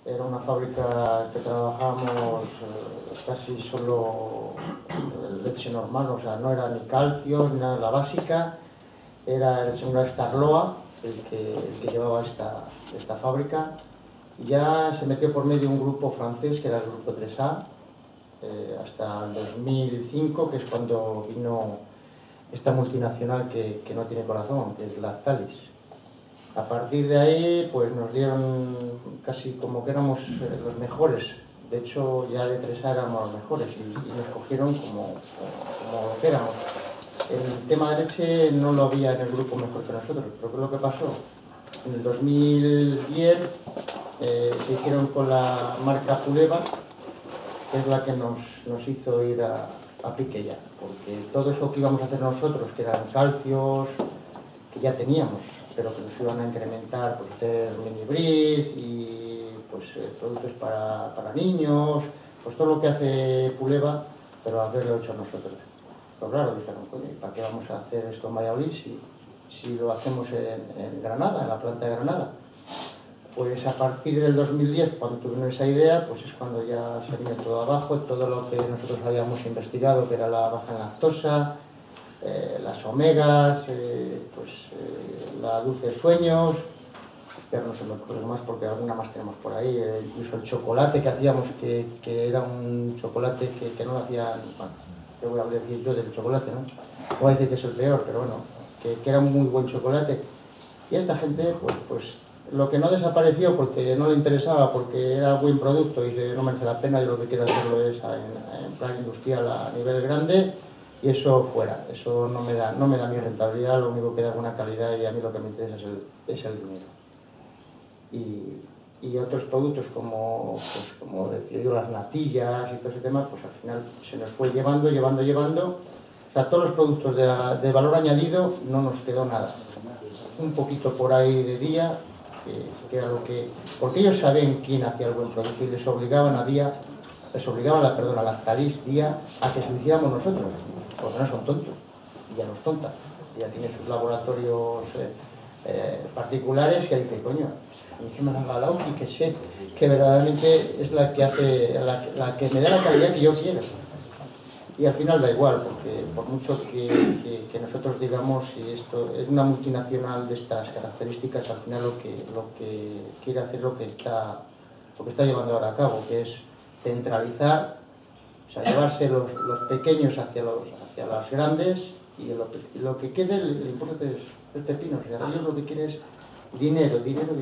Era una fábrica que trabajábamos casi solo leche normal, o sea, no era ni calcio, ni nada, la básica. Era el señor Starloa el que llevaba esta fábrica. Y ya se metió por medio un grupo francés, que era el grupo 3A, hasta el 2005, que es cuando vino esta multinacional que no tiene corazón, que es Lactalis. A partir de ahí, pues nos dieron casi como que éramos los mejores. De hecho, ya de 3A éramos los mejores y nos cogieron como lo que éramos. El tema de leche no lo había en el grupo mejor que nosotros, pero ¿qué es lo que pasó? En el 2010 se hicieron con la marca Puleva, que es la que nos hizo ir a pique ya, porque todo eso que íbamos a hacer nosotros, que eran calcios, que ya teníamos, pero que nos iban a incrementar, pues hacer mini bris y pues productos para niños, pues todo lo que hace Puleva, pero haberlo hecho nosotros. Pero claro, dijeron, coño, ¿para qué vamos a hacer esto en Valladolid si lo hacemos en Granada, en la planta de Granada? Pues a partir del 2010, cuando tuvieron esa idea, pues es cuando ya se vino todo abajo, todo lo que nosotros habíamos investigado, que era la baja en lactosa, las omegas, la dulce sueños, pero no se me ocurre más porque alguna más tenemos por ahí, incluso el chocolate que hacíamos, que era un chocolate que no lo hacían, bueno, te voy a decir yo del chocolate, ¿no? No voy a decir que es el peor, pero bueno, que era un muy buen chocolate. Y esta gente, pues lo que no desapareció porque no le interesaba, porque era buen producto, y dice, no merece la pena, yo lo que quiero hacerlo es en plan industrial a nivel grande, y eso fuera, eso no me da mi rentabilidad, lo único que da buena calidad, y a mí lo que me interesa es el dinero. Y otros productos como decía yo, las natillas y todo ese tema, pues al final se nos fue llevando. O sea, todos los productos de valor añadido no nos quedó nada. Un poquito por ahí de día, que era lo que... Porque ellos saben quién hacía el buen producto y les obligaban a Lactalis Día a que se lo hiciéramos nosotros, porque no son tontos, y ya no es tonta, ya tiene sus laboratorios particulares que dice, coño, que me la haga la ONCI, que sé que verdaderamente es la que hace, la que me da la calidad que yo quiero. Y al final da igual, porque por mucho que nosotros digamos, si esto es una multinacional de estas características, al final lo que quiere hacer lo que está llevando ahora a cabo, que es centralizar, o sea, llevarse los pequeños hacia las grandes, y lo que quede le importa es pepino. O sea, ellos lo que quieren es dinero.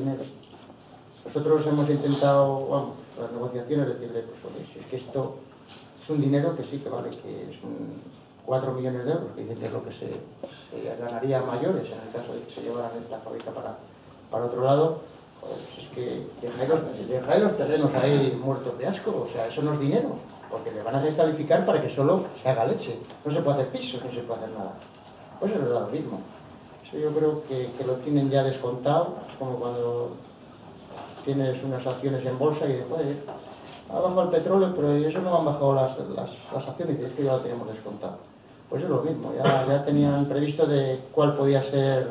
Nosotros hemos intentado, vamos, las negociaciones, decirle, pues oye, si es que esto es un dinero que sí que vale, que es 4 millones de euros, que dicen que es lo que se ganaría mayores en el caso de que se llevaran esta fábrica para otro lado, pues es que dejáis los terrenos ahí muertos de asco, o sea, eso no es dinero, porque le van a descalificar para que solo se haga leche, no se puede hacer pisos, no se puede hacer nada. Pues eso es lo mismo. Eso yo creo que lo tienen ya descontado, es como cuando tienes unas acciones en bolsa y dices, joder, ha bajado el petróleo, pero eso no han bajado las acciones, y dices, es que ya lo tenemos descontado. Pues es lo mismo, ya tenían previsto de cuál podía ser,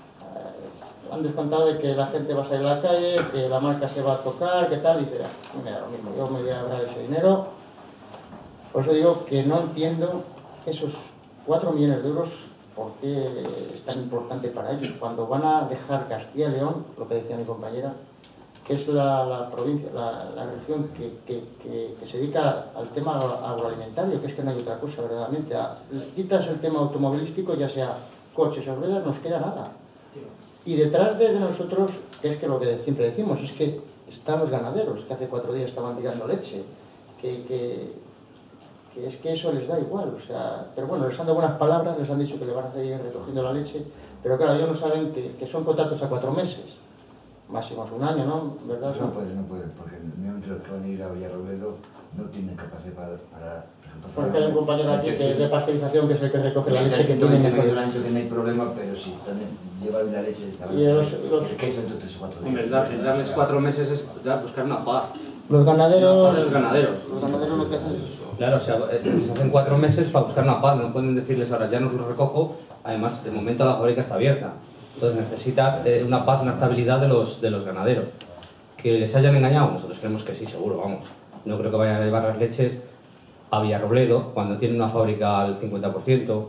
han descontado de que la gente va a salir a la calle, que la marca se va a tocar, que tal, y dice, mira, lo mismo, yo me voy a dar ese dinero. Por eso digo que no entiendo esos 4 millones de euros, por qué es tan importante para ellos, cuando van a dejar Castilla y León, lo que decía mi compañera, que es la provincia, la región que se dedica al tema agroalimentario, que es que no hay otra cosa verdaderamente. Quitas el tema automovilístico, ya sea coches o ruedas, no nos queda nada. Y detrás de nosotros, que es que lo que siempre decimos, es que están los ganaderos, que hace 4 días estaban tirando leche, que es que eso les da igual, o sea, pero bueno, les han dado buenas palabras, les han dicho que le van a seguir recogiendo la leche, pero claro, ellos no saben que son contratos a 4 meses, máximo es 1 año, ¿no? ¿Verdad? No pueden, porque en el momento que van a ir a Villarrobledo no tienen capacidad para porque hay un compañero aquí de pasteurización que es el que recoge la leche que tienen. Me han dicho que no hay problema, pero si llevan la leche, el queso entre 3 o 4 días. Hombre, darles 4 meses es buscar una paz. Los ganaderos Los ganaderos lo que hacen es... Claro, o sea, se hacen 4 meses para buscar una paz, no pueden decirles ahora ya no os lo recojo, además de momento la fábrica está abierta, entonces necesita una paz, una estabilidad de los ganaderos, ¿Que les hayan engañado? Nosotros creemos que sí, seguro, vamos. No creo que vayan a llevar las leches a Villarrobledo, cuando tienen una fábrica al 50%,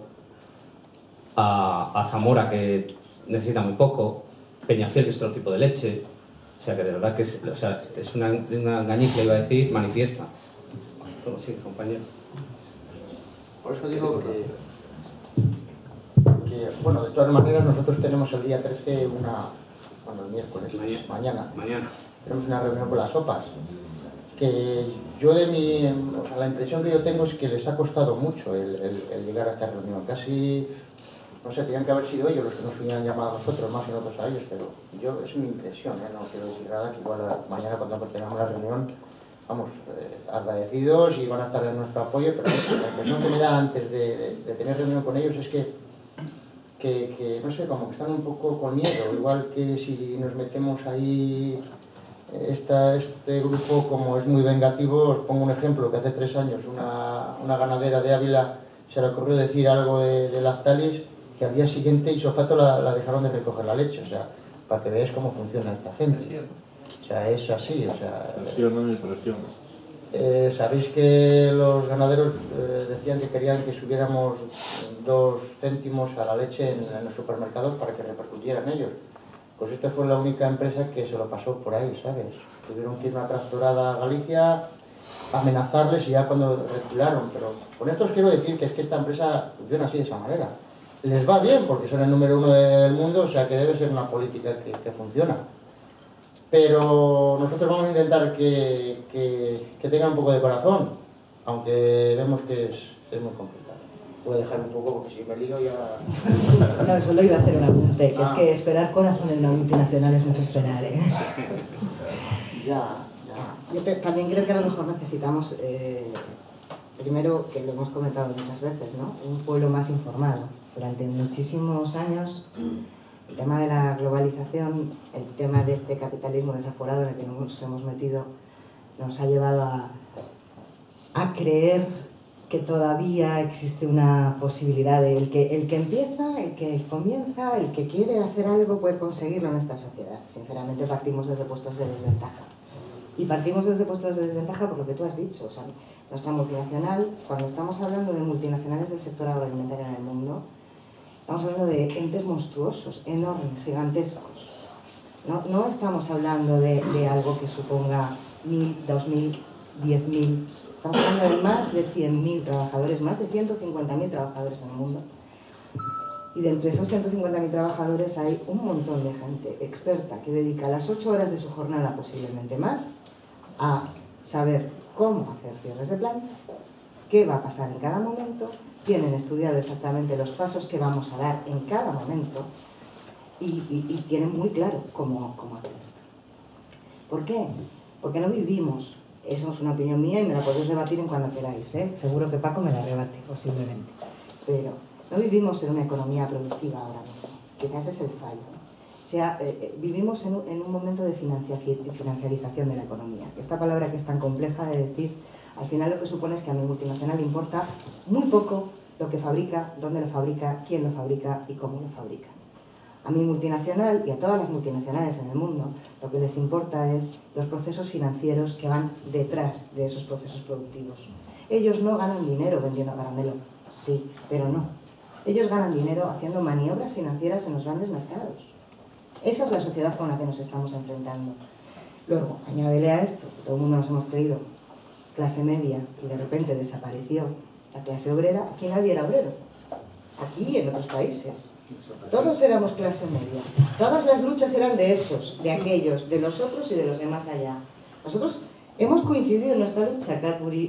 a Zamora, que necesita muy poco, Peñafiel, que es otro tipo de leche. O sea, que de verdad que es una engañifa, iba a decir, manifiesta. Sí, compañero. Por eso digo que, bueno, de todas maneras, nosotros tenemos el día 13 el miércoles, mañana, tenemos una reunión con las sopas. Que yo o sea, la impresión que yo tengo es que les ha costado mucho el llegar a esta reunión. Casi, no sé, tenían que haber sido ellos los que nos hubieran llamado a nosotros, más que nosotros a ellos, pero es mi impresión, no quiero decir nada, que igual mañana cuando tengamos la reunión, vamos, agradecidos y van a estar en nuestro apoyo, pero la impresión que me da antes de tener reunión con ellos es que no sé, como que están un poco con miedo, igual que si nos metemos ahí. Este grupo, como es muy vengativo, os pongo un ejemplo, que hace 3 años una ganadera de Ávila se le ocurrió decir algo de Lactalis, que al día siguiente isofacto la dejaron de recoger la leche, o sea, para que veáis cómo funciona esta gente. O sea, es así, o sea... Presión. Sabéis que los ganaderos decían que querían que subiéramos 2 céntimos a la leche en los supermercados para que repercutieran ellos. Pues esta fue la única empresa que se lo pasó por ahí, ¿sabes? Tuvieron que ir una tractorada a Galicia, amenazarles y ya cuando recularon. Pero con esto os quiero decir que es que esta empresa funciona así de esa manera. Les va bien porque son el número 1 del mundo, o sea que debe ser una política que funciona. Pero nosotros vamos a intentar que tenga un poco de corazón, aunque vemos que es muy complicado. Voy a dejar un poco porque si me lío ya... No, solo iba a hacer un apunte, que es que esperar corazón en una multinacional es mucho esperar, ¿eh? Yo también creo que a lo mejor necesitamos, primero, que lo hemos comentado muchas veces, ¿no? Un pueblo más informado. Durante muchísimos años, el tema de la globalización, el tema de este capitalismo desaforado en el que nos hemos metido, nos ha llevado a creer que todavía existe una posibilidad de el que empieza, el que comienza, el que quiere hacer algo puede conseguirlo en esta sociedad. Sinceramente partimos desde puestos de desventaja. Y partimos desde puestos de desventaja por lo que tú has dicho. O sea, nuestra multinacional, cuando estamos hablando de multinacionales del sector agroalimentario en el mundo, estamos hablando de entes monstruosos, enormes, gigantescos. No estamos hablando de algo que suponga 1.000, 2.000, 10.000... Estamos hablando de más de 100.000 trabajadores, más de 150.000 trabajadores en el mundo. Y de entre esos 150.000 trabajadores hay un montón de gente experta que dedica las 8 horas de su jornada, posiblemente más, a saber cómo hacer cierres de plantas, qué va a pasar en cada momento, tienen estudiado exactamente los pasos que vamos a dar en cada momento y tienen muy claro cómo hacer esto. ¿Por qué? Porque no vivimos... Eso es una opinión mía y me la podéis debatir en cuando queráis, ¿eh? Seguro que Paco me la rebate, posiblemente. Pero no vivimos en una economía productiva ahora mismo. Quizás es el fallo, ¿no? O sea, vivimos en un momento de financiarización de la economía. Esta palabra que es tan compleja de decir, al final lo que supone es que a mi multinacional le importa muy poco lo que fabrica, dónde lo fabrica, quién lo fabrica y cómo lo fabrica. A mi multinacional y a todas las multinacionales en el mundo lo que les importa es los procesos financieros que van detrás de esos procesos productivos. Ellos no ganan dinero vendiendo caramelo, sí, pero no. Ellos ganan dinero haciendo maniobras financieras en los grandes mercados. Esa es la sociedad con la que nos estamos enfrentando. Luego, añádele a esto, que todo el mundo nos hemos creído clase media y de repente desapareció la clase obrera. Aquí nadie era obrero. Aquí y en otros países. Todos éramos clase media. Todas las luchas eran de esos, de aquellos, de los otros y de los de más allá. Nosotros hemos coincidido en nuestra lucha, Cadbury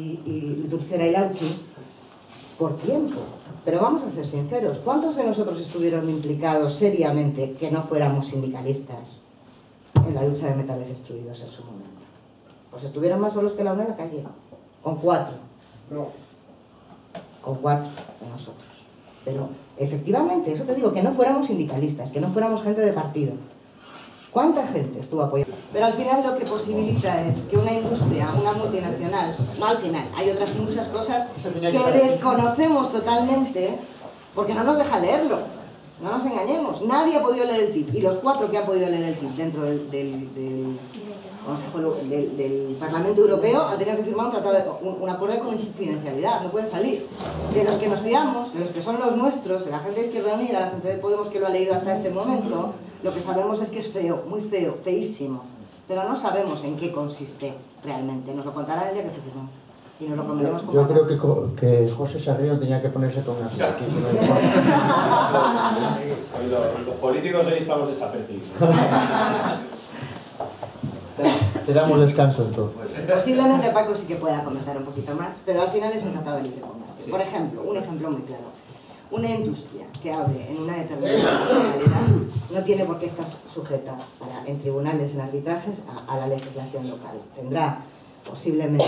y Dulcera y Lauki, por tiempo. Pero vamos a ser sinceros, ¿cuántos de nosotros estuvieron implicados seriamente que no fuéramos sindicalistas en la lucha de metales extruidos en su momento? Pues estuvieron más solos que la una en la calle, con 4. No. Con 4 de nosotros. Pero efectivamente, eso te digo, que no fuéramos sindicalistas, que no fuéramos gente de partido. ¿Cuánta gente estuvo apoyando? Pero al final lo que posibilita es que una industria, una multinacional, no al final, hay otras muchas cosas que desconocemos totalmente porque no nos deja leerlo. No nos engañemos, nadie ha podido leer el TIP, y los 4 que han podido leer el TIP dentro del Parlamento Europeo han tenido que firmar un acuerdo de confidencialidad, no pueden salir. De los que nos fiamos, de los que son los nuestros, de la gente de Izquierda Unida, la gente de Podemos que lo ha leído hasta este momento, lo que sabemos es que es feo, muy feo, feísimo, pero no sabemos en qué consiste realmente, nos lo contarán el día que se firmó. Y nos lo comeremos con Yo creo que José Sarrión tenía que ponerse con una silla aquí. Los políticos hoy estamos desapercibidos. Te damos descanso entonces. Posiblemente Paco sí que pueda comentar un poquito más, pero al final es un tratado de libre comercio. Por ejemplo, un ejemplo muy claro. Una industria que hable en una determinada nacionalidad no tiene por qué estar sujeta en tribunales, en arbitrajes, a la legislación local. Tendrá posiblemente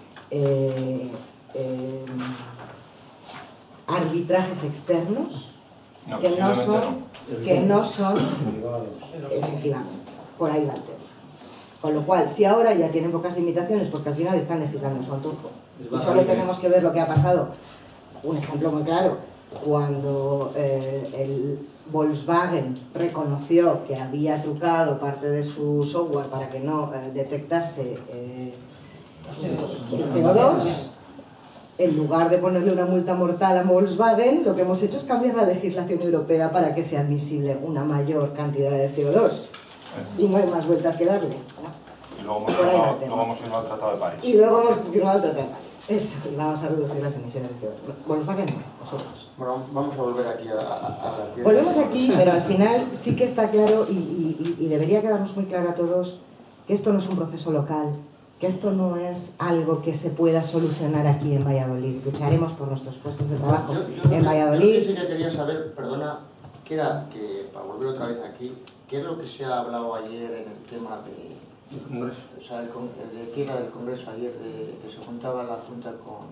arbitrajes externos que no son efectivamente, por ahí va el tema. Con lo cual, si ahora ya tienen pocas limitaciones, porque al final están legislando en su antojo, y solo tenemos que ver lo que ha pasado, un ejemplo muy claro, cuando el Volkswagen reconoció que había trucado parte de su software para que no detectase el CO2, en lugar de ponerle una multa mortal a Volkswagen, lo que hemos hecho es cambiar la legislación europea para que sea admisible una mayor cantidad de CO2. Y no hay más vueltas que darle, ¿no? Y luego hemos firmado el Tratado de París. Y luego hemos firmado el Tratado de París. Eso, y vamos a reducir las emisiones de CO2. Volkswagen no, nosotros. Bueno, vamos a volver aquí a la tierra. Volvemos aquí, pero al final sí que está claro y debería quedarnos muy claro a todos que esto no es un proceso local, que esto no es algo que se pueda solucionar aquí en Valladolid. Lucharemos por nuestros puestos de trabajo en Valladolid. Yo sí que quería saber, perdona, que era que, para volver otra vez aquí, ¿qué es lo que se ha hablado ayer en el tema de... El Congreso. O sea, de qué era del Congreso ayer, que se juntaba la Junta con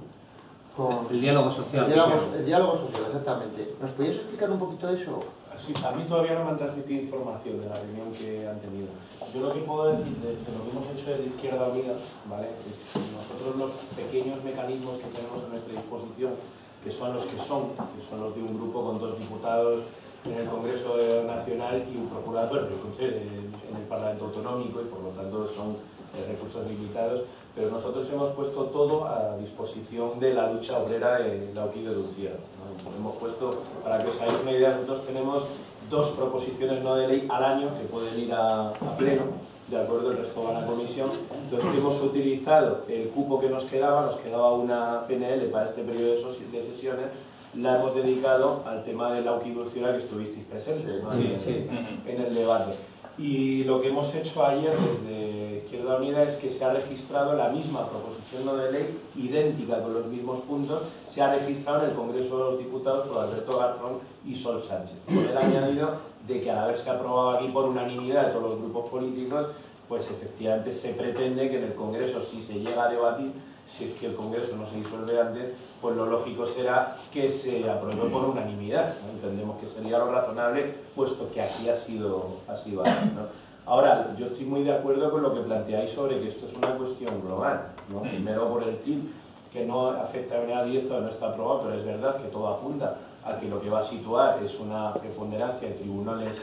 el diálogo social. El diálogo social, exactamente. ¿Nos podías explicar un poquito eso? Sí, a mí todavía no me han transmitido información de la reunión que han tenido. Yo lo que puedo decir de lo que hemos hecho desde Izquierda Unida, ¿vale?, es que nosotros los pequeños mecanismos que tenemos a nuestra disposición, que son los de un grupo con 2 diputados en el Congreso Nacional y un procurador en el Parlamento Autonómico, y por lo tanto son recursos limitados, pero nosotros hemos puesto todo a disposición de la lucha obrera de Lauki de Lucía, ¿no? Hemos puesto, para que os hagáis una idea, nosotros tenemos 2 proposiciones no de ley al año que pueden ir a pleno, de acuerdo, el resto van a comisión. Entonces hemos utilizado el cupo que nos quedaba una PNL para este periodo de sesiones, la hemos dedicado al tema de Lauki Dulciora, que estuvisteis presentes, ¿no? En el debate. Y lo que hemos hecho ayer desde Izquierda Unida es que se ha registrado la misma proposición no de ley, idéntica con los mismos puntos, se ha registrado en el Congreso de los Diputados por Alberto Garzón y Sol Sánchez, con el añadido de que al haberse aprobado aquí por unanimidad de todos los grupos políticos, pues efectivamente se pretende que en el Congreso, si se llega a debatir, si es que el Congreso no se disuelve antes, pues lo lógico será que se apruebe por unanimidad, ¿no? Entendemos que sería lo razonable, puesto que aquí ha sido así, ¿no? Ahora, yo estoy muy de acuerdo con lo que planteáis sobre que esto es una cuestión global, ¿no? Primero por el TIP, que no afecta de manera directa, no está aprobado, pero es verdad que todo apunta a que lo que va a situar es una preponderancia de tribunales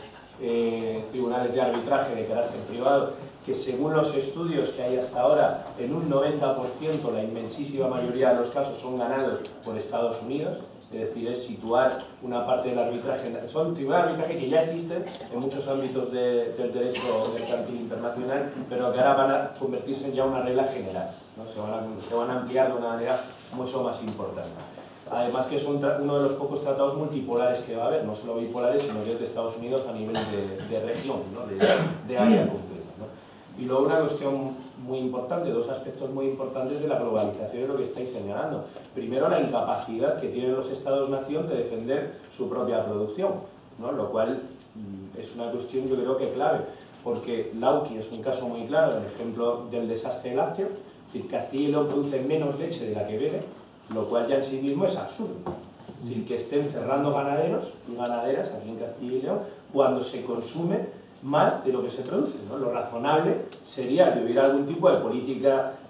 de arbitraje de carácter privado, que según los estudios que hay hasta ahora, en un 90%, la inmensísima mayoría de los casos son ganados por Estados Unidos, es decir, es situar una parte del arbitraje, son tribunales de arbitraje que ya existen en muchos ámbitos del derecho mercantil internacional, pero que ahora van a convertirse en ya una regla general, ¿no? Se van a ampliar de una manera mucho más importante. Además que es uno de los pocos tratados multipolares que va a haber, no solo bipolares, sino que es de Estados Unidos a nivel de región, ¿no? de área completa, ¿no? Y luego una cuestión muy importante, 2 aspectos muy importantes de la globalización de lo que estáis señalando. Primero, la incapacidad que tienen los Estados-nación de defender su propia producción, ¿no? Lo cual es una cuestión, yo creo que clave, porque Lauki es un caso muy claro, el ejemplo del desastre lácteo, es decir, Castilla y León produce menos leche de la que bebe, lo cual ya en sí mismo es absurdo. Es decir, que estén cerrando ganaderos y ganaderas aquí en Castilla y León cuando se consume más de lo que se produce, ¿no? Lo razonable sería que hubiera algún tipo de política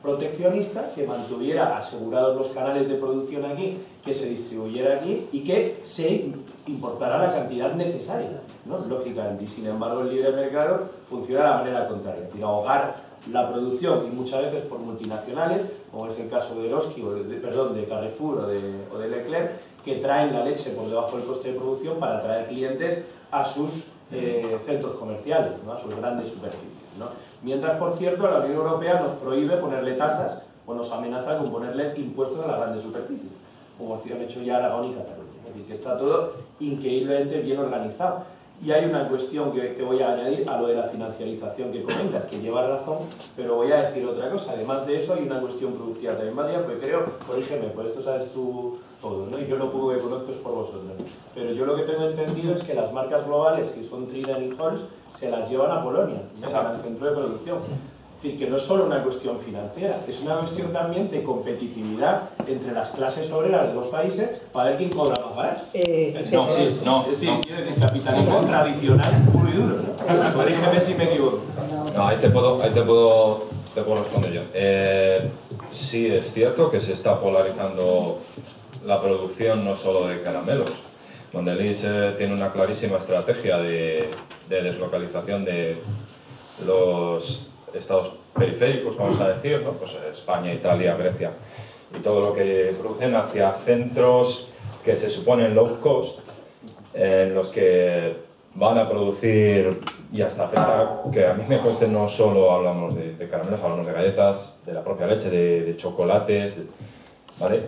proteccionista que mantuviera asegurados los canales de producción aquí, que se distribuyera aquí y que se importara la cantidad necesaria, ¿no? Lógicamente. Y sin embargo el libre mercado funciona de la manera contraria, es decir, ahogar la producción, y muchas veces por multinacionales, como es el caso de Eroski, de Carrefour o de Leclerc, que traen la leche por debajo del coste de producción para atraer clientes a sus centros comerciales, ¿no? A sus grandes superficies, ¿no? Mientras, por cierto, la Unión Europea nos prohíbe ponerle tasas o nos amenaza con ponerles impuestos a las grandes superficies, como han hecho ya Aragón y Cataluña. Es decir, que está todo increíblemente bien organizado. Y hay una cuestión que voy a añadir a lo de la financiarización que comentas, que lleva razón, pero voy a decir otra cosa. Además de eso, hay una cuestión productiva también más allá, porque creo, corrígeme, pues esto sabes tú todo, ¿no? Y yo lo poco que conozco es por vosotros. Pero yo lo que tengo entendido es que las marcas globales, que son Trident y Halls, se las llevan a Polonia, ¿no? Al centro de producción. Sí. Es decir, que no es solo una cuestión financiera, es una cuestión también de competitividad entre las clases obreras de los países para ver quién cobra más barato. No. Es decir, quiero decir, capitalismo tradicional, puro y duro, ¿no? Corrígeme si me equivoco. No, ahí te puedo responder yo. Sí, es cierto que se está polarizando la producción no solo de caramelos. Mondelez tiene una clarísima estrategia de deslocalización de los estados periféricos, vamos a decir, ¿no? Pues España, Italia, Grecia y todo lo que producen hacia centros que se suponen low cost, en los que van a producir, y hasta fecha que a mí me conste, no solo hablamos de caramelos, hablamos de galletas, de la propia leche, de chocolates, ¿vale?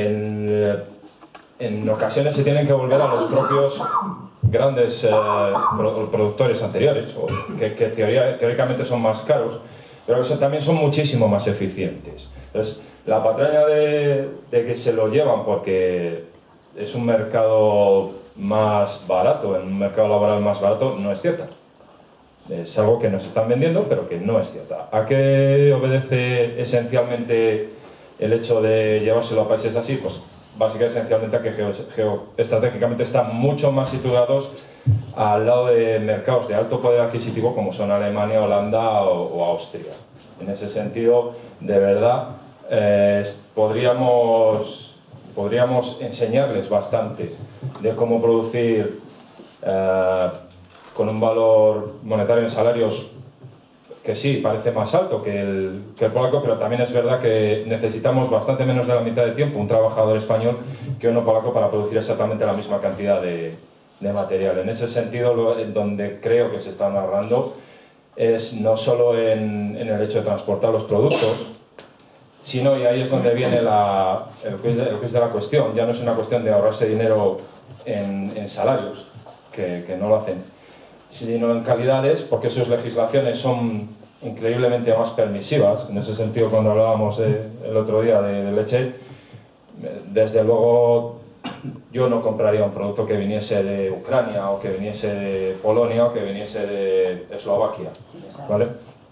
En ocasiones se tienen que volver a los propios grandes productores anteriores, que teóricamente son más caros, pero que también son muchísimo más eficientes. Entonces, la patraña de que se lo llevan porque es un mercado más barato, en un mercado laboral más barato, no es cierta. Es algo que nos están vendiendo, pero que no es cierta. ¿A qué obedece esencialmente el hecho de llevárselo a países así? Pues básicamente esencialmente a que geoestratégicamente están mucho más situados al lado de mercados de alto poder adquisitivo como son Alemania, Holanda o Austria. En ese sentido, de verdad, podríamos enseñarles bastante de cómo producir con un valor monetario en salarios que sí, parece más alto que el polaco, pero también es verdad que necesitamos bastante menos de la mitad de tiempo un trabajador español que uno polaco para producir exactamente la misma cantidad de material. En ese sentido, donde creo que se está narrando es no solo en el hecho de transportar los productos, sino, y ahí es donde viene lo que es de la cuestión, ya no es una cuestión de ahorrarse dinero en salarios, que no lo hacen, sino en calidades, porque sus legislaciones son increíblemente más permisivas. En ese sentido, cuando hablábamos el otro día de leche, desde luego yo no compraría un producto que viniese de Ucrania o que viniese de Polonia o que viniese de Eslovaquia, ¿vale?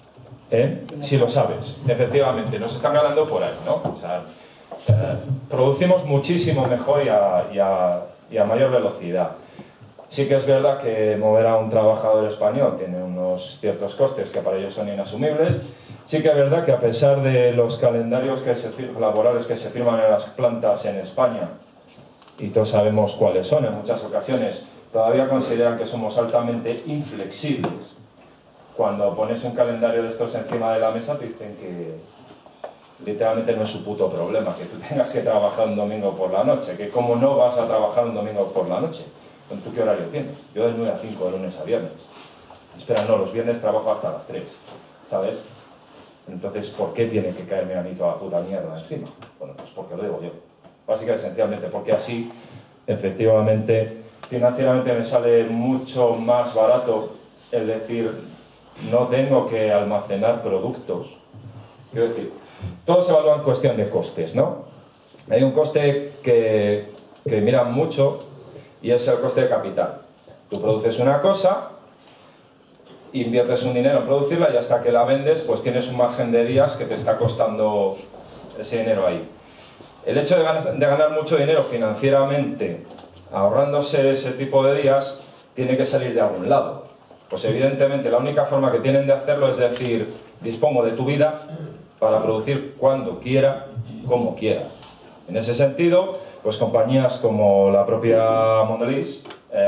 Si lo sabes, efectivamente, nos están ganando por ahí, ¿no? O sea, producimos muchísimo mejor y a mayor velocidad. Sí que es verdad que mover a un trabajador español tiene unos ciertos costes que para ellos son inasumibles. Sí que es verdad que a pesar de los calendarios laborales que se firman en las plantas en España, y todos sabemos cuáles son en muchas ocasiones, todavía consideran que somos altamente inflexibles. Cuando pones un calendario de estos encima de la mesa te dicen que literalmente no es su puto problema que tú tengas que trabajar un domingo por la noche, que cómo no vas a trabajar un domingo por la noche. ¿Tú qué horario tienes? Yo de 9 a 5 de lunes a viernes. Espera, no, los viernes trabajo hasta las 3, ¿sabes? Entonces, ¿por qué tiene que caerme a mí toda la puta mierda encima? Bueno, pues porque lo digo yo. Básicamente, esencialmente, porque así, efectivamente, financieramente me sale mucho más barato el decir, no tengo que almacenar productos. Quiero decir, todo se evalúa en cuestión de costes, ¿no? Hay un coste que miran mucho, y es el coste de capital. Tú produces una cosa, inviertes un dinero en producirla y hasta que la vendes pues tienes un margen de días que te está costando ese dinero ahí. El hecho de ganar mucho dinero financieramente ahorrándose ese tipo de días tiene que salir de algún lado. Pues evidentemente la única forma que tienen de hacerlo es decir, dispongo de tu vida, para producir cuando quiera, como quiera. En ese sentido, pues compañías como la propia Mondelez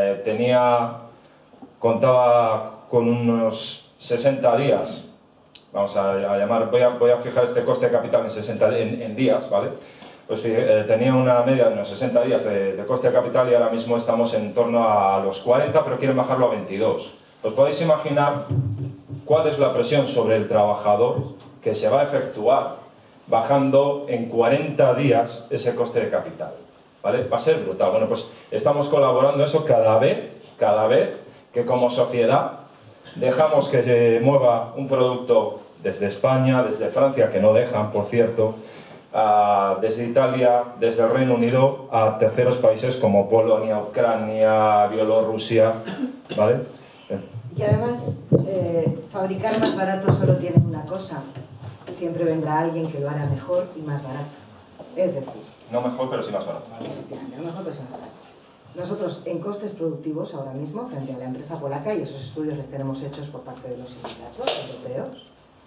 contaba con unos 60 días, vamos a llamar, voy a fijar este coste de capital en días, ¿vale? Pues tenía una media de unos 60 días de coste de capital y ahora mismo estamos en torno a los 40, pero quieren bajarlo a 22. Pues podéis imaginar cuál es la presión sobre el trabajador que se va a efectuar bajando en 40 días ese coste de capital, ¿vale? Va a ser brutal. Bueno, pues estamos colaborando en eso cada vez que como sociedad dejamos que se mueva un producto desde España, desde Francia, que no dejan, por cierto, desde Italia, desde el Reino Unido, a terceros países como Polonia, Ucrania, Bielorrusia, ¿vale? Y además, fabricar más barato solo tiene una cosa: siempre vendrá alguien que lo hará mejor y más barato. Es decir, no mejor, pero sí más barato. Efectivamente, no mejor, pero sí más barato. Nosotros, en costes productivos, ahora mismo, frente a la empresa polaca, y esos estudios los tenemos hechos por parte de los sindicatos europeos,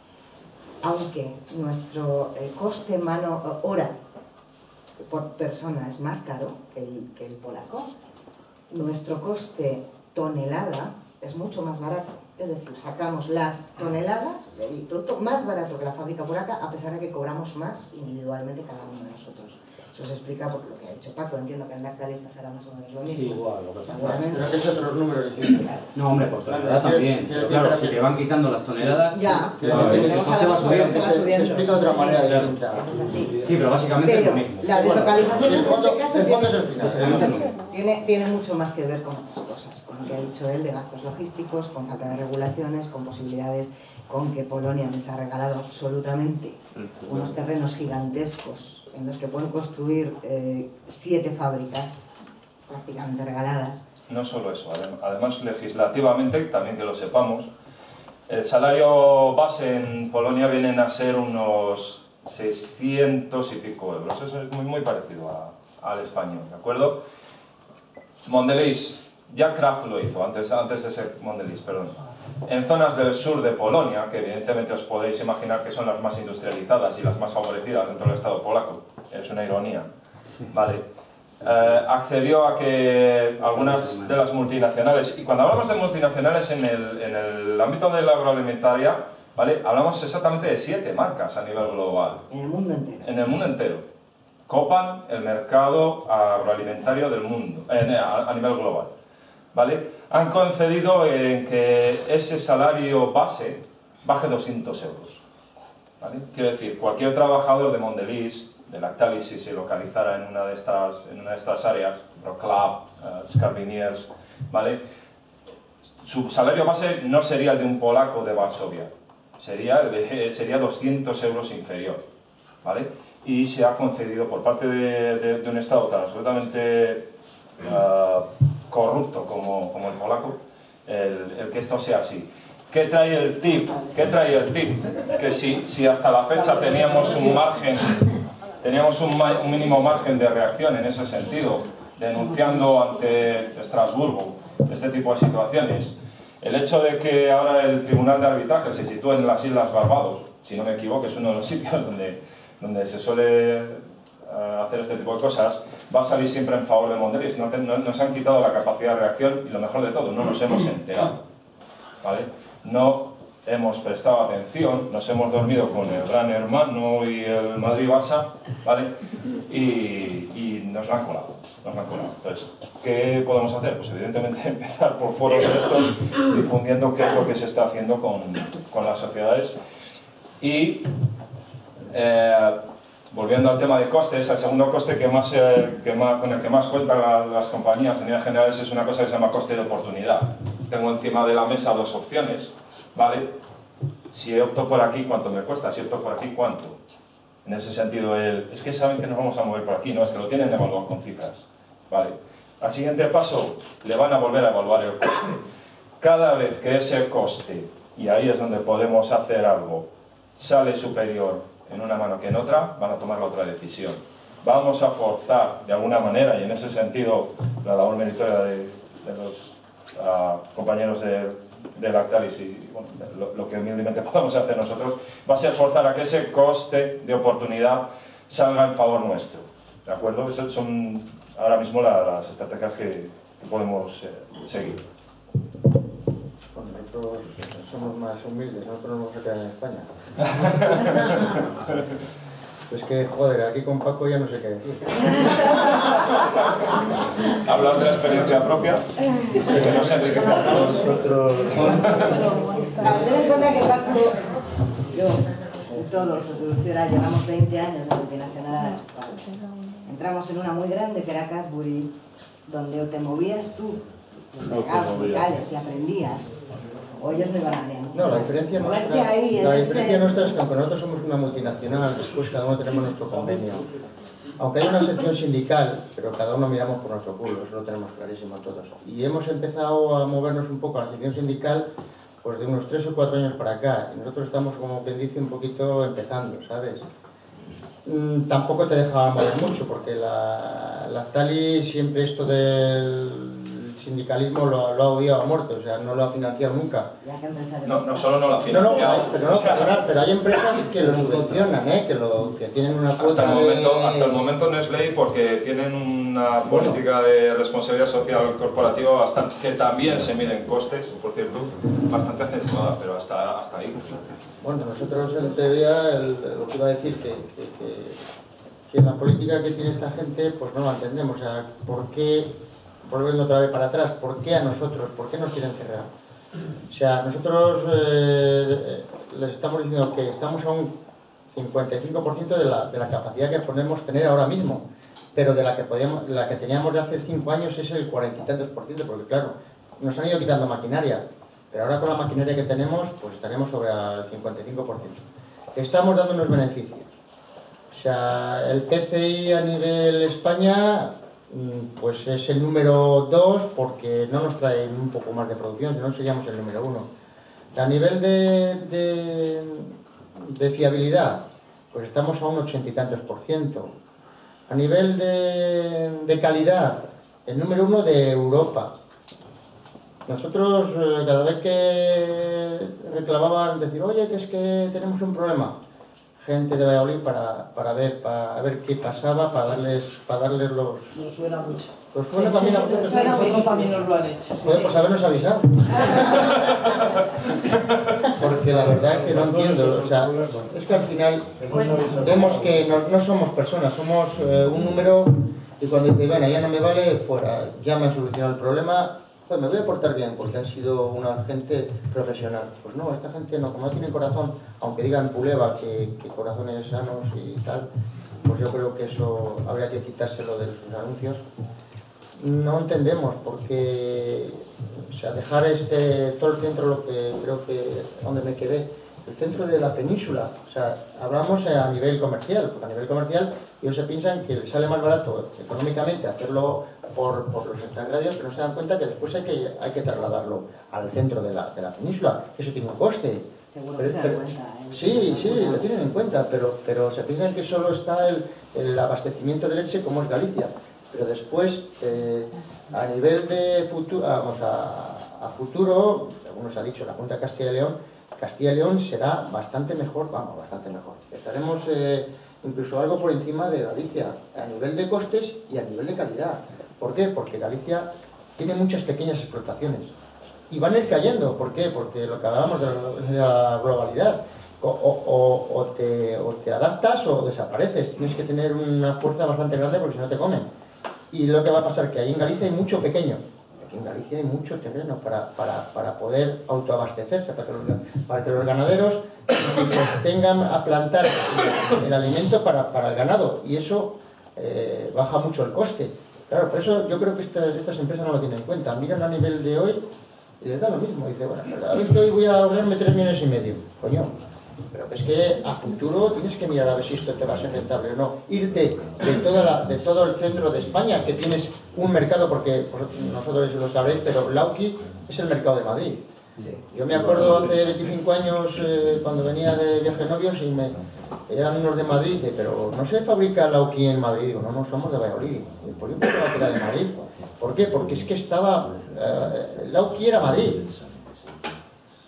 aunque nuestro coste hora por persona es más caro que el polaco, nuestro coste tonelada es mucho más barato. Es decir, sacamos las toneladas del producto más barato que la fábrica polaca, a pesar de que cobramos más individualmente cada uno de nosotros. Eso se explica por lo que ha dicho Paco. Entiendo que en Lactalis pasará más o menos lo mismo. Sí, igual, lo que seguramente. Creo que es otros números distintos. No, hombre, por tonelada también. Pero claro, si te van quitando las toneladas... Ya, el coste va subiendo. Se explica de otra manera distinta. Eso es así. Sí, pero básicamente es lo mismo. La deslocalización en este caso el fondo es el final. tiene mucho más que ver con otras cosas, con lo que ha dicho él de gastos logísticos, con falta de regulaciones, con posibilidades, con que Polonia les ha regalado absolutamente unos terrenos gigantescos en los que pueden construir 7 fábricas prácticamente regaladas. No solo eso, además legislativamente, también que lo sepamos, el salario base en Polonia vienen a ser unos 600 y pico euros. Eso es muy parecido al español, ¿de acuerdo? Mondelez, ya Kraft lo hizo, antes de ser Mondelez, perdón. En zonas del sur de Polonia, que evidentemente os podéis imaginar que son las más industrializadas y las más favorecidas dentro del Estado polaco, es una ironía, ¿vale? Accedió a que algunas de las multinacionales, y cuando hablamos de multinacionales en el ámbito de la agroalimentaria, ¿vale? Hablamos exactamente de 7 marcas a nivel global. En el mundo entero. En el mundo entero. Copan el mercado agroalimentario del mundo, a nivel global, ¿vale? Han concedido en que ese salario base baje 200 euros, ¿vale? Quiero decir, cualquier trabajador de Mondelez, de Lactalis, si se localizara en una de estas áreas, Wrocław, Skarbiniers, ¿vale? Su salario base no sería el de un polaco de Varsovia, sería 200 euros inferior, ¿vale? Y se ha concedido por parte de un Estado tan absolutamente corrupto como el polaco, el que esto sea así. ¿Qué trae el TIP? ¿Qué trae el TIP? Que si hasta la fecha teníamos un margen, un mínimo margen de reacción en ese sentido, denunciando ante Estrasburgo este tipo de situaciones, el hecho de que ahora el Tribunal de Arbitraje se sitúe en las Islas Barbados, si no me equivoco, es uno de los sitios donde se suele hacer este tipo de cosas, va a salir siempre en favor de Mondelez. Nos han quitado la capacidad de reacción y lo mejor de todo, no nos hemos enterado, ¿vale? No hemos prestado atención, nos hemos dormido con el Gran Hermano y el Madrid-Barça, ¿vale? Y nos la han colado, Entonces, ¿qué podemos hacer? Pues evidentemente empezar por foros de estos, difundiendo qué es lo que se está haciendo con las sociedades. Y volviendo al tema de costes, el segundo coste con el que más cuentan las compañías en líneas generales es una cosa que se llama coste de oportunidad. Tengo encima de la mesa 2 opciones, ¿vale? Si opto por aquí, ¿cuánto me cuesta? Si opto por aquí, ¿cuánto? En ese sentido, es que saben que nos vamos a mover por aquí, no, es que lo tienen evaluado con cifras, ¿vale? Al siguiente paso, le van a volver a evaluar el coste. Cada vez que ese coste, y ahí es donde podemos hacer algo, sale superior en una mano que en otra, van a tomar la otra decisión. Vamos a forzar de alguna manera, y en ese sentido la labor meritoria de los compañeros de de Lactalis y bueno, lo que humildemente podamos hacer nosotros va a ser forzar a que ese coste de oportunidad salga en favor nuestro, ¿de acuerdo? Esas son ahora mismo las estrategias que podemos seguir. Bueno, nosotros somos más humildes, nosotros no nos quedamos en España. Es que, joder, aquí con Paco ya no sé qué decir. Hablar de la experiencia propia, que nos enriquece a todos. Ten en cuenta que Paco, yo, todos los de Luciora, llevamos 20 años de multinacional a las espaldas. Entramos en una muy grande que era Cadbury, donde o te movías tú, los mercados locales, y aprendías, o ellos no iban a venir. No, la diferencia nuestra es que aunque nosotros somos una multinacional, después cada uno tenemos nuestro convenio. Aunque hay una sección sindical, pero cada uno miramos por nuestro culo, eso lo tenemos clarísimo todos. Y hemos empezado a movernos un poco a la sección sindical pues de unos 3 o 4 años para acá. Y nosotros estamos, como quien dice, un poquito empezando, ¿sabes? Tampoco te deja mover mucho, porque la Lactalis siempre esto del sindicalismo lo ha odiado a muerte, o sea, no lo ha financiado nunca. No solo no lo ha financiado. Pero hay empresas que lo subvencionan, que tienen una cuota hasta el momento no es ley porque tienen una política de responsabilidad social corporativa bastante, que también se miden costes, por cierto, bastante acentuada, pero hasta ahí. Bueno, nosotros en teoría lo que iba a decir que la política que tiene esta gente pues no la entendemos, o sea, ¿por qué? Volviendo otra vez para atrás, ¿por qué a nosotros? ¿Por qué nos quieren cerrar? O sea, nosotros les estamos diciendo que estamos a un 55% de la capacidad que podemos tener ahora mismo, pero de la que teníamos de hace 5 años es el 40 y tantos %, porque claro, nos han ido quitando maquinaria, pero ahora con la maquinaria que tenemos, pues estaremos sobre el 55%. Estamos dando unos beneficios. O sea, el PCI a nivel España pues es el número 2 porque no nos trae un poco más de producción, si no seríamos el número 1. A nivel de fiabilidad, pues estamos a un 80 y tantos %. A nivel de calidad, el número 1 de Europa. Nosotros cada vez que reclamaban decir, oye, que es que tenemos un problema, gente de Valladolid para ver qué pasaba, para darles los... Nos suena mucho. ¿Los suena también a vosotros? Nosotros también nos lo han hecho. Pues habernos avisado. Porque la verdad es que no entiendo, o sea, es que al final vemos que no somos personas, somos un número, y cuando dice, bueno, ya no me vale, fuera, ya me han solucionado el problema, pues me voy a portar bien porque han sido una gente profesional. Pues no, esta gente no, como no tiene corazón, aunque digan Puleva que corazones sanos y tal, pues yo creo que eso habría que quitárselo de sus anuncios. No entendemos porque, o sea, dejar todo el centro, lo que creo que donde me quedé, el centro de la península, o sea, hablamos a nivel comercial, porque a nivel comercial ellos se piensan que les sale más barato económicamente hacerlo por los extranjeros, pero no se dan cuenta que después hay que trasladarlo al centro de la península. Eso tiene un coste. Seguro que se dan cuenta. Sí, lo tienen en cuenta, pero se piensan que solo está el abastecimiento de leche como es Galicia. Pero después, a nivel de futuro, vamos a futuro, según nos ha dicho la Junta de Castilla y León será bastante mejor, bastante mejor. Estaremos incluso algo por encima de Galicia, a nivel de costes y a nivel de calidad. ¿Por qué? Porque Galicia tiene muchas pequeñas explotaciones y van a ir cayendo. ¿Por qué? Porque lo que hablábamos de la globalidad, o te adaptas o desapareces. Tienes que tener una fuerza bastante grande porque si no te comen. Y lo que va a pasar es que ahí en Galicia hay mucho pequeño. Aquí en Galicia hay mucho terreno para poder autoabastecerse, para que los ganaderos incluso tengan a plantar el alimento para el ganado. Y eso baja mucho el coste. Claro, por eso yo creo que estas empresas no lo tienen en cuenta. Miran a nivel de hoy y les da lo mismo. Dice, bueno, a ver que hoy voy a ahorrarme 3,5 millones. Coño, pero es que a futuro tienes que mirar a ver si esto te va a ser rentable o no. Irte de todo el centro de España, que tienes un mercado, porque nosotros lo sabréis, pero Lauki es el mercado de Madrid. Sí. Yo me acuerdo hace 25 años cuando venía de viaje de novios y eran unos de Madrid, dice, pero no se fabrica Lauki en Madrid. Digo, no, somos de Valladolid. ¿Por qué no era de Madrid? ¿Por qué? Porque es que estaba... Lauki era Madrid.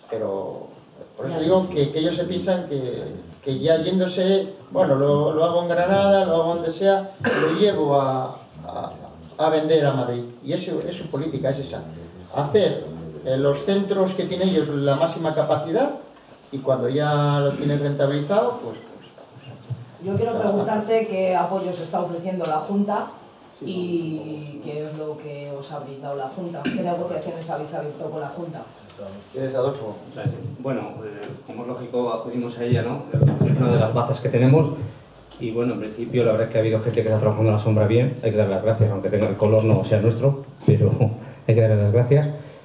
Pero por eso digo que ellos se piensan que ya yéndose, bueno, lo hago en Granada, lo hago donde sea, lo llevo a vender a Madrid. Y es su política, es esa. Hacer los centros que tienen ellos la máxima capacidad y cuando ya lo tienen rentabilizado, pues yo quiero preguntarte qué apoyos está ofreciendo la Junta y qué es lo que os ha brindado la Junta. ¿Qué negociaciones habéis abierto con la Junta? ¿Quieres, Adolfo? Bueno, como es lógico, acudimos a ella, ¿no? Es una de las bazas que tenemos y bueno, en principio la verdad es que ha habido gente que está trabajando a la sombra bien, hay que darle las gracias, aunque tenga el color no sea nuestro, pero hay que darle las gracias.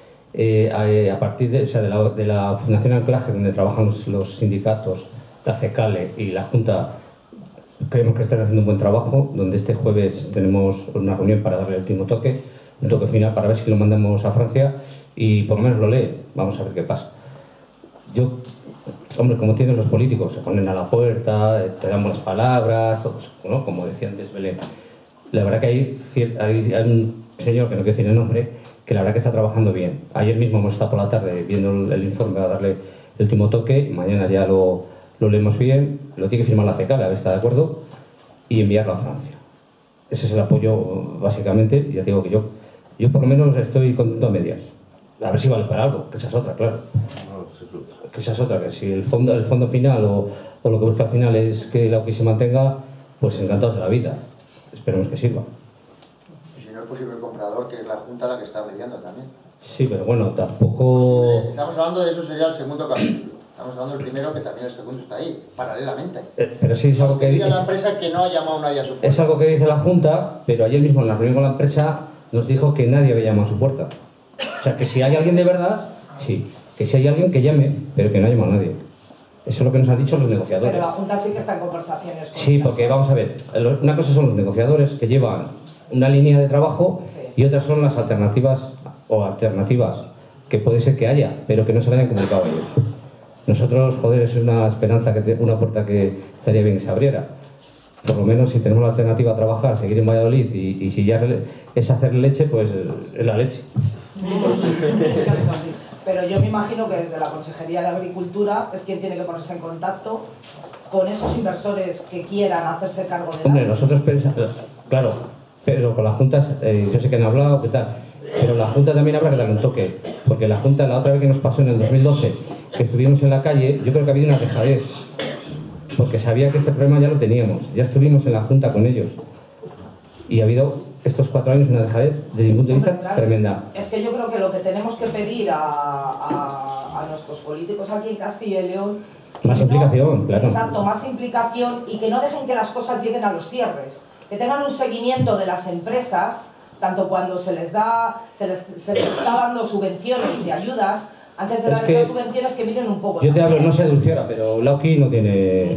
A partir de la Fundación Anclaje, donde trabajan los sindicatos, la CECALE y la Junta, creemos que están haciendo un buen trabajo, donde este jueves tenemos una reunión para darle el último toque, un toque final para ver si lo mandamos a Francia y por lo menos lo lee, vamos a ver qué pasa. Yo, hombre, como tienen los políticos, se ponen a la puerta, te dan buenas palabras, todo eso, ¿no? Como decía antes Belén. La verdad que hay un señor, que no quiero decir el nombre, que la verdad que está trabajando bien. Ayer mismo hemos estado por la tarde viendo el informe a darle el último toque, mañana ya lo leemos bien, lo tiene que firmar la CECALE, a ver si está de acuerdo, y enviarlo a Francia. Ese es el apoyo, básicamente, y ya te digo que yo por lo menos estoy contento a medias. A ver si vale para algo, que esa es otra, claro. Que esa es otra, que si el fondo final o lo que busca al final es que la UCI se mantenga, pues encantados de la vida. Esperemos que sirva. Y si no es posible el comprador, que es la Junta la que está mediando también. Sí, pero bueno, tampoco... Estamos hablando de eso, sería el segundo capítulo. Estamos hablando del primero, que también el segundo está ahí, paralelamente. Pero sí es algo que diga la empresa que no ha llamado nadie a su puerta. Es algo que dice la Junta, pero ayer mismo en la reunión con la empresa nos dijo que nadie había llamado a su puerta. O sea, que si hay alguien de verdad, sí. Que si hay alguien que llame, pero que no ha llamado a nadie. Eso es lo que nos han dicho los negociadores. Pero la Junta sí que está en conversaciones con sí, porque vamos a ver, una cosa son los negociadores que llevan una línea de trabajo y otras son las alternativas que puede ser que haya, pero que no se le hayan comunicado a ellos. Nosotros, joder, es una esperanza, una puerta que estaría bien que se abriera. Por lo menos si tenemos la alternativa a trabajar, seguir en Valladolid y si ya es hacer leche, pues es la leche. Pero yo me imagino que desde la Consejería de Agricultura es quien tiene que ponerse en contacto con esos inversores que quieran hacerse cargo de la... Hombre, nosotros pensamos, claro, pero con las juntas, yo sé que han hablado, ¿qué tal? Pero la Junta también habrá que darle un toque, porque la Junta, la otra vez que nos pasó en el 2012, que estuvimos en la calle, yo creo que ha habido una dejadez, porque sabía que este problema ya lo teníamos, ya estuvimos en la Junta con ellos, y ha habido estos 4 años una dejadez, desde mi punto de vista, claro, tremenda. Es que yo creo que lo que tenemos que pedir a nuestros políticos aquí en Castilla y León es que más implicación, claro. Exacto, más implicación y que no dejen que las cosas lleguen a los cierres, que tengan un seguimiento de las empresas, tanto cuando se les está dando subvenciones y ayudas, antes de dar esas subvenciones que miren un poco. Yo te hablo, no sé Dulciora, pero Lauki no tiene...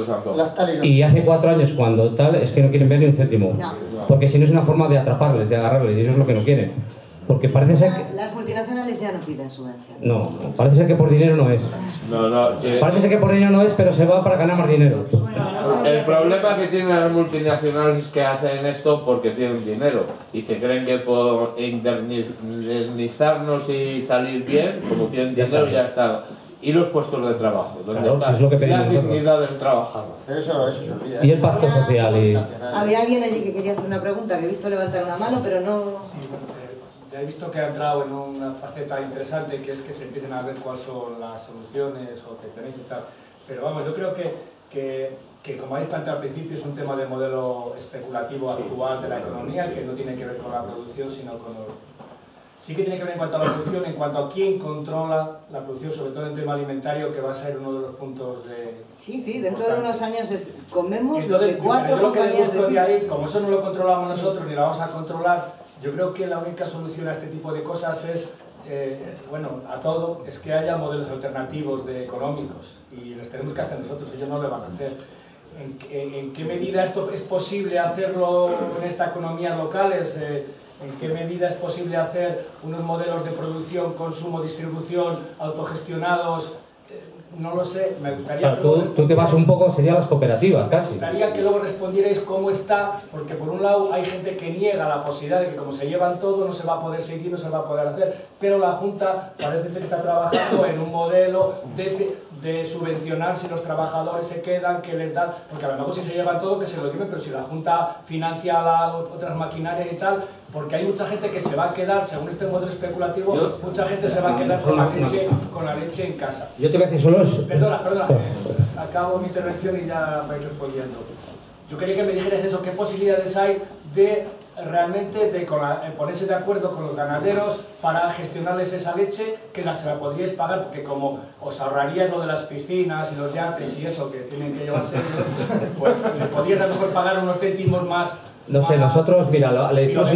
Y hace 4 años cuando tal, es que no quieren ver ni un céntimo. Porque si no es una forma de atraparles, de agarrarles, y eso es lo que no quieren. Porque parece ser que... Las multinacionales ya no piden subvenciones. No, parece ser que por dinero no es. Parece ser que por dinero no es, pero se va para ganar más dinero. El problema que tienen las multinacionales es que hacen esto porque tienen dinero y se creen que por indemnizarnos y salir bien, como tienen dinero ya está. Y los puestos de trabajo, donde está es lo que la dignidad del trabajador. Eso se olvida. Y el pacto social. Había alguien allí que quería hacer una pregunta, que he visto levantar una mano, pero no... Ya he visto que ha entrado en una faceta interesante, que es que se empiecen a ver cuáles son las soluciones o que tenéis y tal. Pero vamos, yo creo que como habéis planteado al principio, es un tema del modelo especulativo actual de la economía, que no tiene que ver con la producción, sino con los... Sí que tiene que ver en cuanto a la producción, en cuanto a quién controla la producción, sobre todo en el tema alimentario, que va a ser uno de los puntos de... Sí, dentro de unos años comemos entonces, lo que 4 yo lo que compañías gusto de ahí, como eso no lo controlamos nosotros ni lo vamos a controlar, yo creo que la única solución a este tipo de cosas es, bueno, a todo, es que haya modelos alternativos económicos y les tenemos que hacer nosotros, ellos no lo van a hacer. ¿En qué medida esto es posible hacerlo en esta economía locales? ¿En qué medida es posible hacer unos modelos de producción, consumo, distribución autogestionados no lo sé, me gustaría... Claro, tú te vas un poco, serían las cooperativas, casi. Me gustaría que luego respondierais cómo está, porque por un lado hay gente que niega la posibilidad de que como se llevan todo no se va a poder seguir, no se va a poder hacer, pero la Junta parece ser que está trabajando en un modelo de subvencionar si los trabajadores se quedan, que les dan, porque a lo mejor si se llevan todo que se lo lleven, pero si la Junta financia otras maquinarias y tal, porque hay mucha gente que se va a quedar, según este modelo especulativo, mucha gente se va a quedar con la leche en casa. Yo te voy a decir solo eso. Perdona, acabo mi intervención y ya vais respondiendo. Yo quería que me dijeras eso, qué posibilidades hay de realmente ponerse de acuerdo con los ganaderos para gestionarles esa leche, que se la podríais pagar, porque como os ahorraríais lo de las piscinas y los yates y eso que tienen que llevarse ellos, pues le podríais a lo mejor pagar unos céntimos más. No sé, nosotros, mira, le hicimos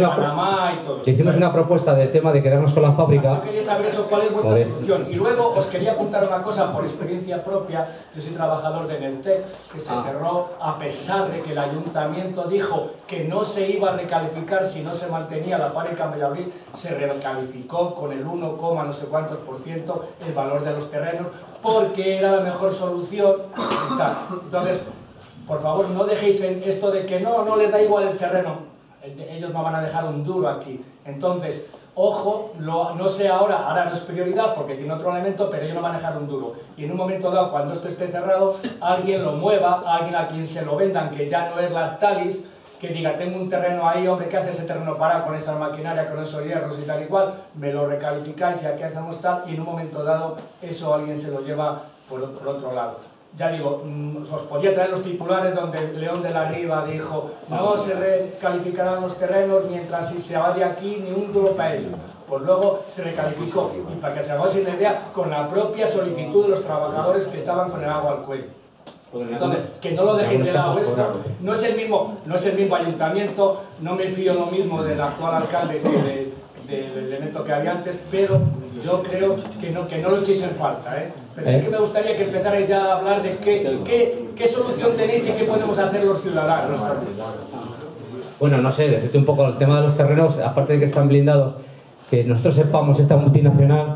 una propuesta del tema de quedarnos con la fábrica. Yo quería saber eso, cuál es vuestra solución. Y luego os quería apuntar una cosa por experiencia propia. Yo soy trabajador de Neutex, que se cerró a pesar de que el ayuntamiento dijo que no se iba a recalificar si no se mantenía la fábrica en Valladolid. Se recalificó con el 1, no sé cuántos % el valor de los terrenos, porque era la mejor solución. Entonces, por favor, no dejéis en esto de que no les da igual el terreno. Ellos no van a dejar un duro aquí. Entonces, ojo, no sé ahora no es prioridad porque tiene otro elemento, pero ellos no van a dejar un duro. Y en un momento dado, cuando esto esté cerrado, alguien lo mueva, alguien a quien se lo vendan, que ya no es Lactalis, que diga, tengo un terreno ahí, hombre, ¿qué hace ese terreno parado con esa maquinaria, con esos hierros y tal y cual? Me lo recalificáis y aquí hacemos tal, y en un momento dado, eso alguien se lo lleva por otro lado. Ya digo, os podía traer los titulares donde León de la Riva dijo no se recalificarán los terrenos mientras si se va de aquí ni un duro para ellos. Pues luego se recalificó, y para que se hagáis una idea, con la propia solicitud de los trabajadores que estaban con el agua al cuello. Entonces, que no lo dejéis de lado esto, no es el mismo ayuntamiento, no me fío lo mismo del actual alcalde que del elemento que había antes, pero yo creo que no lo echéis en falta, Pero sí que me gustaría que empezarais ya a hablar de qué solución tenéis y qué podemos hacer los ciudadanos. Bueno, no sé, decirte un poco el tema de los terrenos, aparte de que están blindados, que nosotros sepamos, esta multinacional,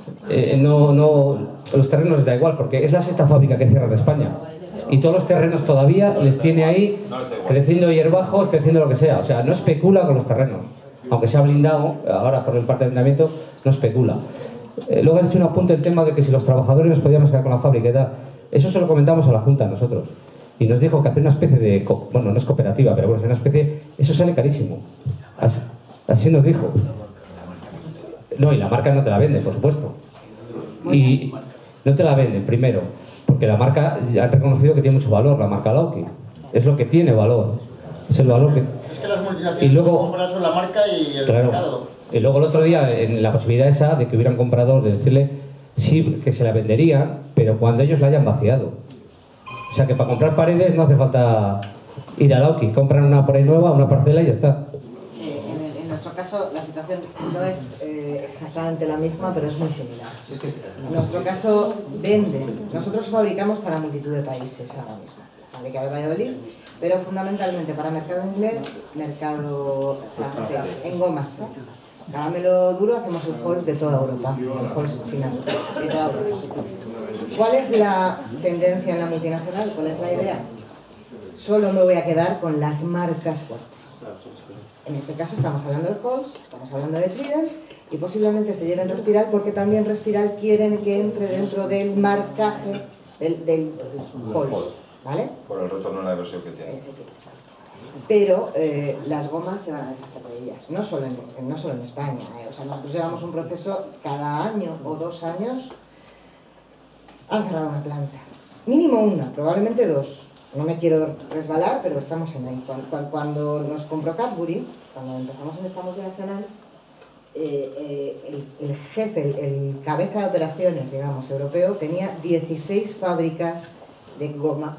los terrenos les da igual, porque es la 6ª fábrica que cierra en España. Y todos los terrenos todavía les tiene ahí, creciendo hierbajos, creciendo lo que sea. O sea, no especula con los terrenos. Aunque sea blindado, ahora por el parte del ayuntamiento, no especula. Luego has hecho un apunte el tema de que si los trabajadores nos podíamos quedar con la fábrica y tal. Eso se lo comentamos a la Junta nosotros. Y nos dijo que hacer una especie de... Bueno, no es cooperativa, pero bueno, es una especie... Eso sale carísimo. Así nos dijo. No, y la marca no te la venden, por supuesto. Y no te la venden, primero, porque la marca ya han reconocido que tiene mucho valor, la marca Lauki. Es lo que tiene valor. Es el valor que... Es que las multinacionales compran solo la marca y el mercado. Y luego el otro día, en la posibilidad esa de que hubiera un comprador, de decirle sí, que se la venderían, pero cuando ellos la hayan vaciado. O sea que para comprar paredes no hace falta ir a Lauki, compran una por ahí nueva, una parcela y ya está. En nuestro caso la situación no es exactamente la misma, pero es muy similar. En nuestro caso venden, nosotros fabricamos para multitud de países ahora mismo. Fábrica de Valladolid, pero fundamentalmente para mercado inglés, mercado francés, en gomas. Caramelo duro hacemos el Halls de toda Europa, el Halls sin azúcar, de toda Europa. ¿Cuál es la tendencia en la multinacional? ¿Cuál es la idea? Solo me voy a quedar con las marcas fuertes. En este caso estamos hablando de Halls, estamos hablando de Trident y posiblemente se lleven Respiral porque también Respiral quieren que entre dentro del marcaje del Halls, ¿vale? Por el retorno a la inversión que tiene. Pero las gomas se van a deshacer de ellas, no solo en España. O sea, nosotros llevamos un proceso, cada año o 2 años han cerrado una planta. Mínimo una, probablemente 2. No me quiero resbalar, pero estamos en ahí. Cuando nos compró Cadbury, cuando empezamos en esta multinacional, el jefe, el cabeza de operaciones, digamos, europeo, tenía 16 fábricas de goma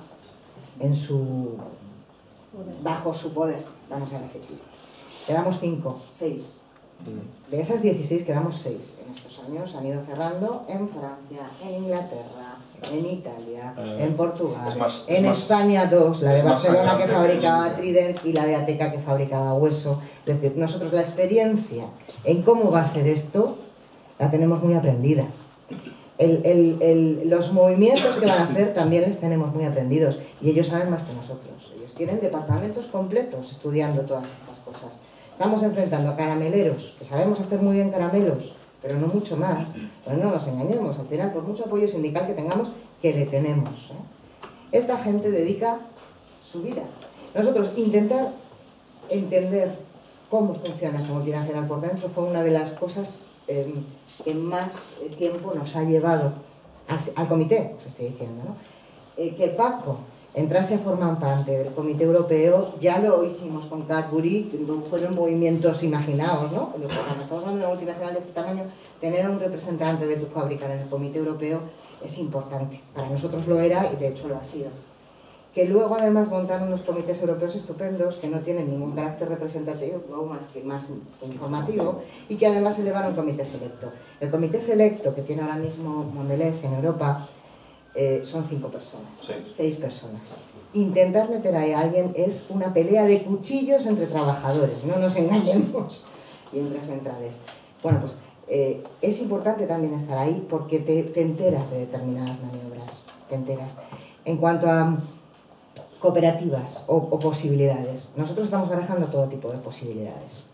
bajo su poder, vamos a decir así. Quedamos 6. De esas 16 quedamos 6. En estos años han ido cerrando en Francia, en Inglaterra, en Italia, en Portugal, en España 2, la de Barcelona que fabricaba Trident y la de Ateca que fabricaba hueso. Es decir, nosotros la experiencia en cómo va a ser esto la tenemos muy aprendida. Los movimientos que van a hacer también les tenemos muy aprendidos y ellos saben más que nosotros. Ellos tienen departamentos completos estudiando todas estas cosas. Estamos enfrentando a carameleros, que sabemos hacer muy bien caramelos, pero no mucho más. Pero no nos engañemos, al final, por mucho apoyo sindical que tengamos, que le tenemos, esta gente dedica su vida. Nosotros intentar entender cómo funciona esta multinacional por dentro fue una de las cosas que más tiempo nos ha llevado al comité, os estoy diciendo, ¿no? Que Paco entrase a formar parte del Comité Europeo, ya lo hicimos con Cadbury, fueron movimientos imaginados, ¿no? Cuando estamos hablando de una multinacional de este tamaño, tener a un representante de tu fábrica en el Comité Europeo es importante. Para nosotros lo era y de hecho lo ha sido. Que luego además montaron unos comités europeos estupendos que no tienen ningún carácter representativo, más informativo, y que además se elevan a un comité selecto. El comité selecto que tiene ahora mismo Mondelez en Europa son 5 personas, 6 personas. Intentar meter ahí a alguien es una pelea de cuchillos entre trabajadores, no nos engañemos, y entre centrales. Bueno, pues es importante también estar ahí porque te enteras de determinadas maniobras, te enteras. En cuanto a cooperativas o posibilidades, nosotros estamos barajando todo tipo de posibilidades,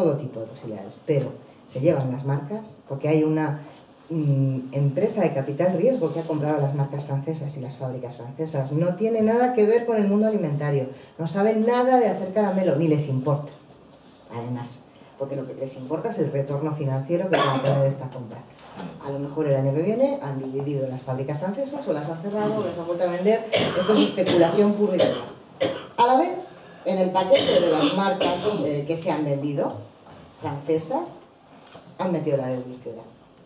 pero se llevan las marcas porque hay una empresa de capital riesgo que ha comprado las marcas francesas y las fábricas francesas. No tiene nada que ver con el mundo alimentario, no saben nada de hacer caramelo, ni les importa, además, porque lo que les importa es el retorno financiero que va a tener esta compra. A lo mejor el año que viene han dividido las fábricas francesas o las han cerrado o las han vuelto a vender. Esto es especulación pura y dura. A la vez, en el paquete de las marcas que se han vendido, francesas, han metido la de Dulciora.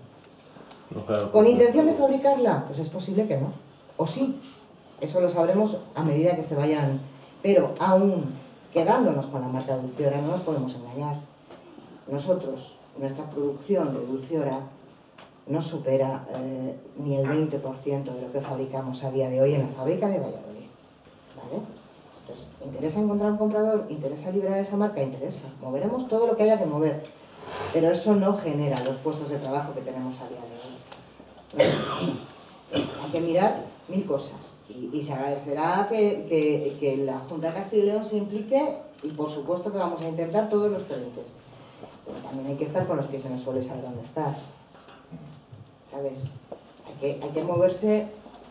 ¿Con intención de fabricarla? Pues es posible que no. O sí. Eso lo sabremos a medida que se vayan. Pero aún quedándonos con la marca Dulciora, no nos podemos engañar. Nosotros, nuestra producción de Dulciora no supera ni el 20% de lo que fabricamos a día de hoy en la fábrica de Valladolid, ¿vale? Entonces, ¿interesa encontrar un comprador? ¿Interesa liberar esa marca? Interesa. Moveremos todo lo que haya que mover, pero eso no genera los puestos de trabajo que tenemos a día de hoy. No, hay que mirar 1000 cosas y se agradecerá que la Junta de Castilla y León se implique y por supuesto que vamos a intentar todos los frentes, pero también hay que estar con los pies en el suelo y saber dónde estás. ¿Sabes? Hay que moverse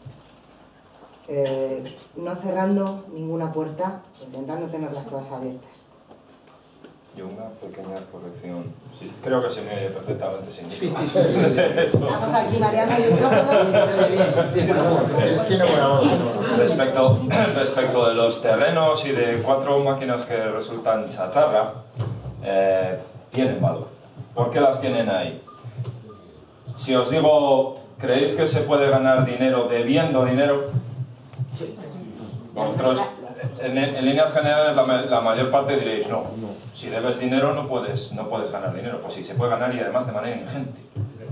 no cerrando ninguna puerta, intentando tenerlas todas abiertas. Yo una pequeña corrección. Sí, creo que se me oye perfectamente sin micrófono. Estamos aquí mareando el micrófono. Respecto de los terrenos y de 4 máquinas que resultan chatarra, tienen valor. ¿Por qué las tienen ahí? Si os digo, ¿creéis que se puede ganar dinero debiendo dinero? Vosotros, en líneas generales, la mayor parte diréis, no, si debes dinero no puedes ganar dinero. Pues sí, se puede ganar y además de manera ingente.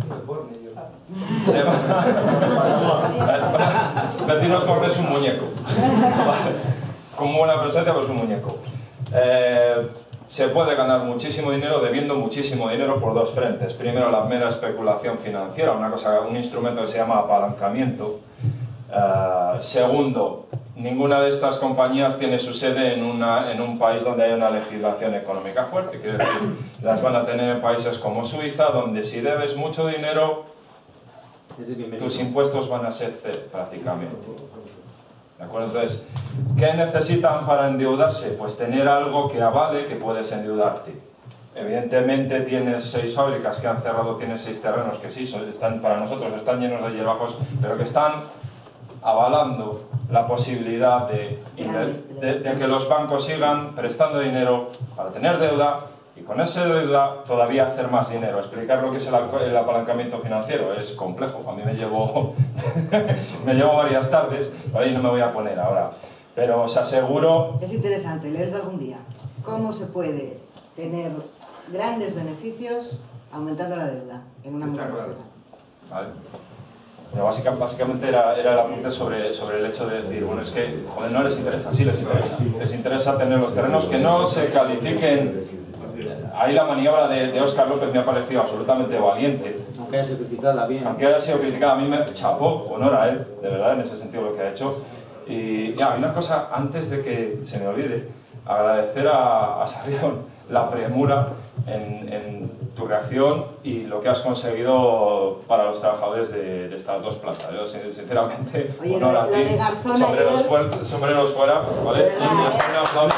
Bertín Osborne es un muñeco. Como una presencia, pues un muñeco. Se puede ganar muchísimo dinero debiendo muchísimo dinero por 2 frentes. Primero, la mera especulación financiera, un instrumento que se llama apalancamiento. Segundo, ninguna de estas compañías tiene su sede en un país donde hay una legislación económica fuerte. Quiere decir, las van a tener en países como Suiza, donde si debes mucho dinero, tus impuestos van a ser cero, prácticamente. ¿De acuerdo? Entonces, ¿qué necesitan para endeudarse? Pues tener algo que avale que puedes endeudarte. Evidentemente tienes 6 fábricas que han cerrado, tienes 6 terrenos que sí, para nosotros están llenos de hierbajos, pero que están avalando la posibilidad de que los bancos sigan prestando dinero para tener deuda y con esa deuda todavía hacer más dinero. Explicar lo que es el apalancamiento financiero es complejo. A mí me llevó varias tardes, por ahí no me voy a poner ahora. Pero os aseguro... Es interesante, leerlo algún día. ¿Cómo se puede tener grandes beneficios aumentando la deuda en una multinacional? Vale. Pero básicamente era el apunte sobre el hecho de decir, bueno, es que, joder, no les interesa, sí les interesa. Les interesa tener los terrenos que no se califiquen. Ahí la maniobra de Óscar López me ha parecido absolutamente valiente. Aunque haya sido criticada, bien. Aunque haya sido criticada, a mí me chapó, honor a él, de verdad, en ese sentido lo que ha hecho. Y una cosa, antes de que se me olvide, agradecer a Sarrión la premura en tu reacción y lo que has conseguido para los trabajadores de estas dos plazas. Yo, sinceramente, oye, honor a ti, sombreros fuera, ¿vale? Y un aplauso.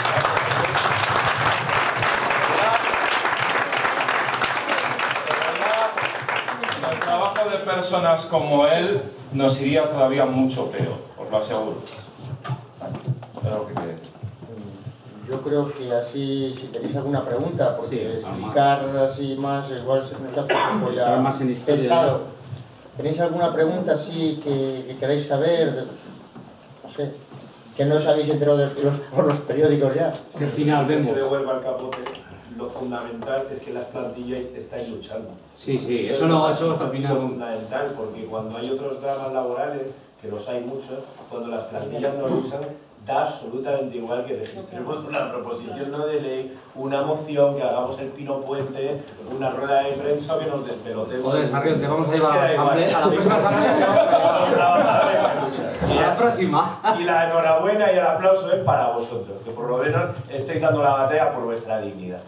El trabajo de personas como él nos iría todavía mucho peor, os lo aseguro. Es lo que quería decir. Yo creo que así, si tenéis alguna pregunta, porque sí, explicar así más, igual se nos hace un poco ya más en historia, pesado. ¿no? ¿Tenéis alguna pregunta así que queráis saber? No sé, que no os habéis enterado por los periódicos ya. ¿Qué final vemos? Que devuelva el capote. Lo fundamental es que las plantillas estáis luchando. Sí, eso hasta el final. Es fundamental, porque cuando hay otros dramas laborales, que los hay muchos, cuando las plantillas no luchan, da absolutamente igual que registremos una proposición no de ley, una moción, que hagamos el pino puente, una rueda de prensa, que nos despelotemos. Joder, Sarrión, te vamos a llevar a la asamblea, a la próxima asamblea te vamos a llevar. A la próxima. Y la enhorabuena y el aplauso es para vosotros, que por lo menos estáis dando la batalla por vuestra dignidad.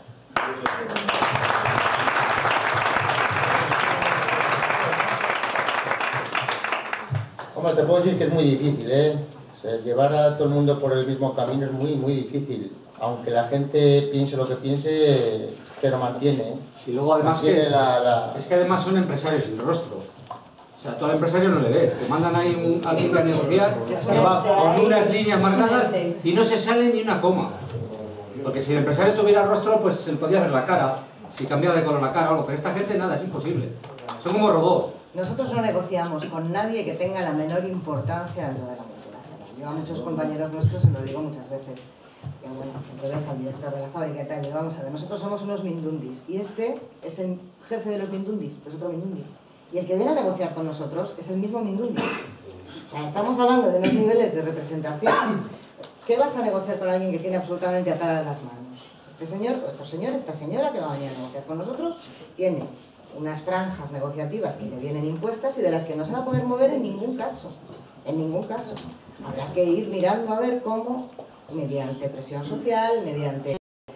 Hombre, te puedo decir que es muy difícil, ¿eh? O sea, llevar a todo el mundo por el mismo camino es muy, muy difícil. Aunque la gente piense lo que piense, pero mantiene, ¿eh? Y luego además es que además son empresarios sin rostro. O sea, tú al empresario no le ves, te mandan ahí a alguien a negociar, que va con unas líneas marcadas y no se sale ni una coma. Porque si el empresario tuviera rostro, pues se le podía ver la cara, si cambiaba de color la cara o algo, pero esta gente nada, es imposible. Son como robots. Nosotros no negociamos con nadie que tenga la menor importancia dentro de la multinacional. Yo a muchos compañeros nuestros se lo digo muchas veces. Que bueno, siempre ves al director de la fábrica y tal, y vamos a ver, nosotros somos unos mindundis y este es el jefe de los mindundis, pues otro mindundi. Y el que viene a negociar con nosotros es el mismo mindundi. O sea, estamos hablando de unos niveles de representación. ¿Qué vas a negociar con alguien que tiene absolutamente atadas las manos? Este señor, este señor, esta señora que va a venir a negociar con nosotros tiene unas franjas negociativas que le vienen impuestas y de las que no se va a poder mover en ningún caso. En ningún caso. Habrá que ir mirando a ver cómo, mediante presión social, mediante...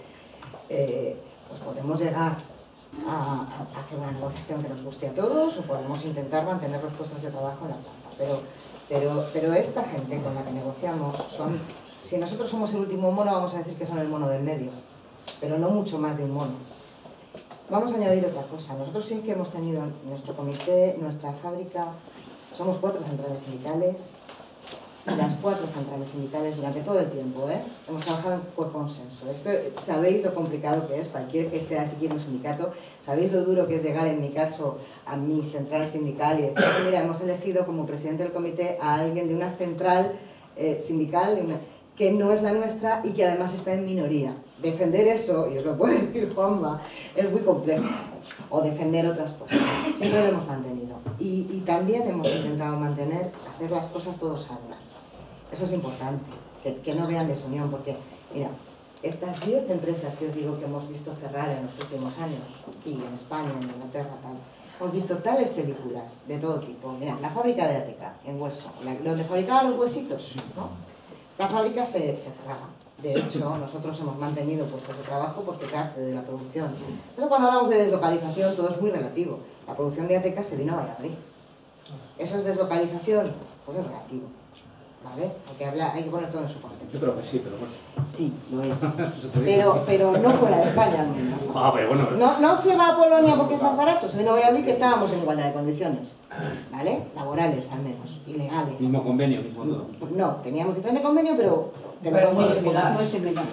pues podemos llegar a hacer una negociación que nos guste a todos o podemos intentar mantener los puestos de trabajo en la planta. Pero esta gente con la que negociamos son... Si nosotros somos el último mono, vamos a decir que son el mono del medio, pero no mucho más de un mono. Vamos a añadir otra cosa. Nosotros sí que hemos tenido nuestro comité, nuestra fábrica, somos 4 centrales sindicales, y las 4 centrales sindicales durante todo el tiempo, hemos trabajado por consenso. Esto, sabéis lo complicado que es, cualquier que esté así en un sindicato, sabéis lo duro que es llegar, en mi caso, a mi central sindical y decir, mira, hemos elegido como presidente del comité a alguien de una central sindical que no es la nuestra y que además está en minoría. Defender eso, y os lo puede decir Juanma, es muy complejo. O defender otras cosas. Siempre lo hemos mantenido. Y también hemos intentado mantener, hacer las cosas todos a una. Eso es importante, que no vean desunión, porque, mira, estas 10 empresas que os digo que hemos visto cerrar en los últimos años, aquí en España, en Inglaterra, tal, hemos visto tales películas de todo tipo. Mira, la fábrica de Ateca, en Hueso, donde fabricaban los huesitos, ¿no? Esta fábrica se cerraba. De hecho, nosotros hemos mantenido puestos de trabajo porque parte de la producción. Por eso cuando hablamos de deslocalización todo es muy relativo. La producción de Ateca se vino a Valladolid. ¿Eso es deslocalización? Pues es relativo. ¿Vale? Hay que poner todo en su contexto. Yo creo que sí, pero bueno. Sí, lo es. Pero no fuera de España al menos. Pero bueno. No se va a Polonia porque es más barato. Se vino a Valladolid que estábamos en igualdad de condiciones. ¿Vale? Laborales al menos. Y legales. Mismo convenio, mismo todo. No, teníamos diferente convenio, pero muy similar. Muy similar.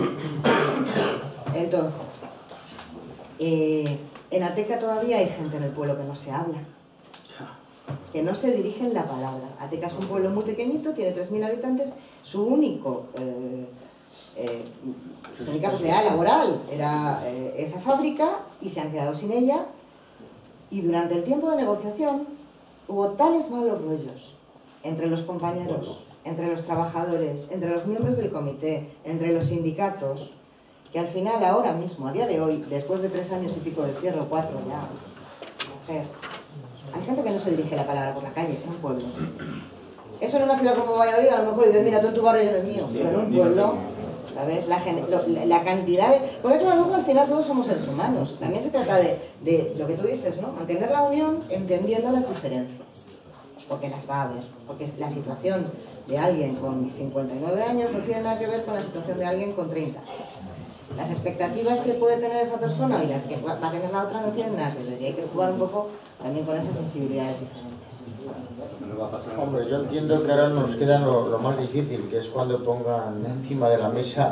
Entonces, en Ateca todavía hay gente en el pueblo que no se habla, que no se dirigen la palabra. Ateca es un pueblo muy pequeñito, tiene 3.000 habitantes, su única posibilidad laboral era esa fábrica y se han quedado sin ella, y durante el tiempo de negociación hubo tales malos rollos entre los compañeros, entre los trabajadores, entre los miembros del comité, entre los sindicatos, que al final ahora mismo, a día de hoy, después de 3 años y pico de cierre, 4 ya, hacer. Hay gente que no se dirige la palabra por la calle, en un pueblo. Eso en una ciudad como Valladolid, a lo mejor dices, mira, tú en tu barrio eres mío, pero en un pueblo, ¿sabes? La cantidad de... Porque claro, luego al final todos somos seres humanos. También se trata de lo que tú dices, ¿no? Mantener la unión entendiendo las diferencias. Porque las va a haber. Porque la situación de alguien con 59 años no tiene nada que ver con la situación de alguien con 30 años. Las expectativas que puede tener esa persona y las que va a tener la otra no tienen nada que ver. Y hay que jugar un poco también con esas sensibilidades diferentes. Hombre, yo entiendo que ahora nos queda lo más difícil, que es cuando pongan encima de la mesa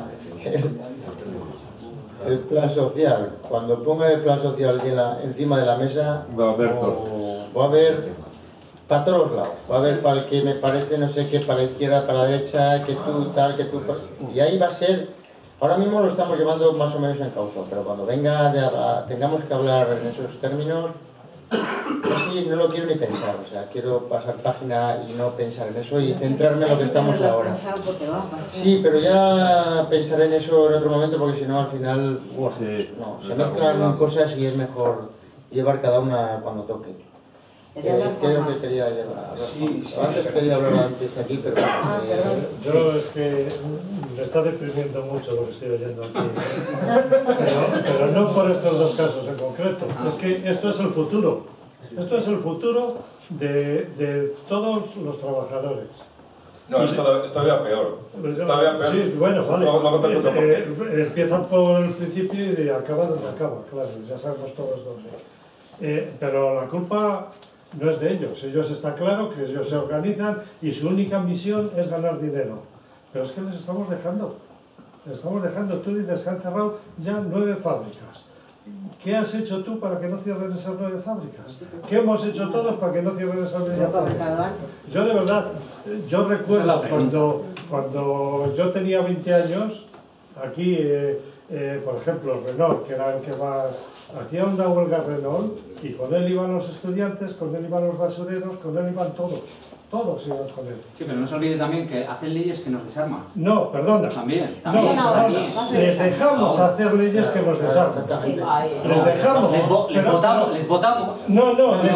el plan social. Cuando pongan el plan social encima de la mesa, va a haber para todos lados. Va a haber para el que me parece, no sé qué, para la izquierda, para la derecha, que tú tal, que tú... Y ahí va a ser... Ahora mismo lo estamos llevando más o menos en causa, pero cuando tengamos que hablar en esos términos, así no lo quiero ni pensar, o sea, quiero pasar página y no pensar en eso y centrarme en lo que estamos ahora. Sí, pero ya pensaré en eso en otro momento porque si no al final se mezclan cosas y es mejor llevar cada una cuando toque. Creo que quería llevar. Antes quería hablar antes aquí, pero... Yo es que me está deprimiendo mucho lo que estoy oyendo aquí. Pero no por estos dos casos en concreto. Es que esto es el futuro. Esto es el futuro de todos los trabajadores. No, es todavía peor. Todavía peor. Sí, bueno, vale. Empiezan por el principio y acaban donde acaba, claro, ya sabemos todos dónde. Pero la culpa no es de ellos. Ellos está claro que ellos se organizan y su única misión es ganar dinero. Pero es que les estamos dejando. Les estamos dejando. Tú dices que han cerrado ya 9 fábricas. ¿Qué has hecho tú para que no cierren esas 9 fábricas? ¿Qué hemos hecho todos para que no cierren esas 9 fábricas? Yo de verdad, yo recuerdo cuando yo tenía 20 años, aquí, por ejemplo, Renault, que era el que más... Hacía una huelga Renault y con él iban los estudiantes, con él iban los basureros, con él iban todos. Todos iban con él. Sí, pero no se olvide también que hacen leyes que nos desarman. No, perdona. También. Les dejamos hacer leyes que nos desarman. Les dejamos. Les votamos. No,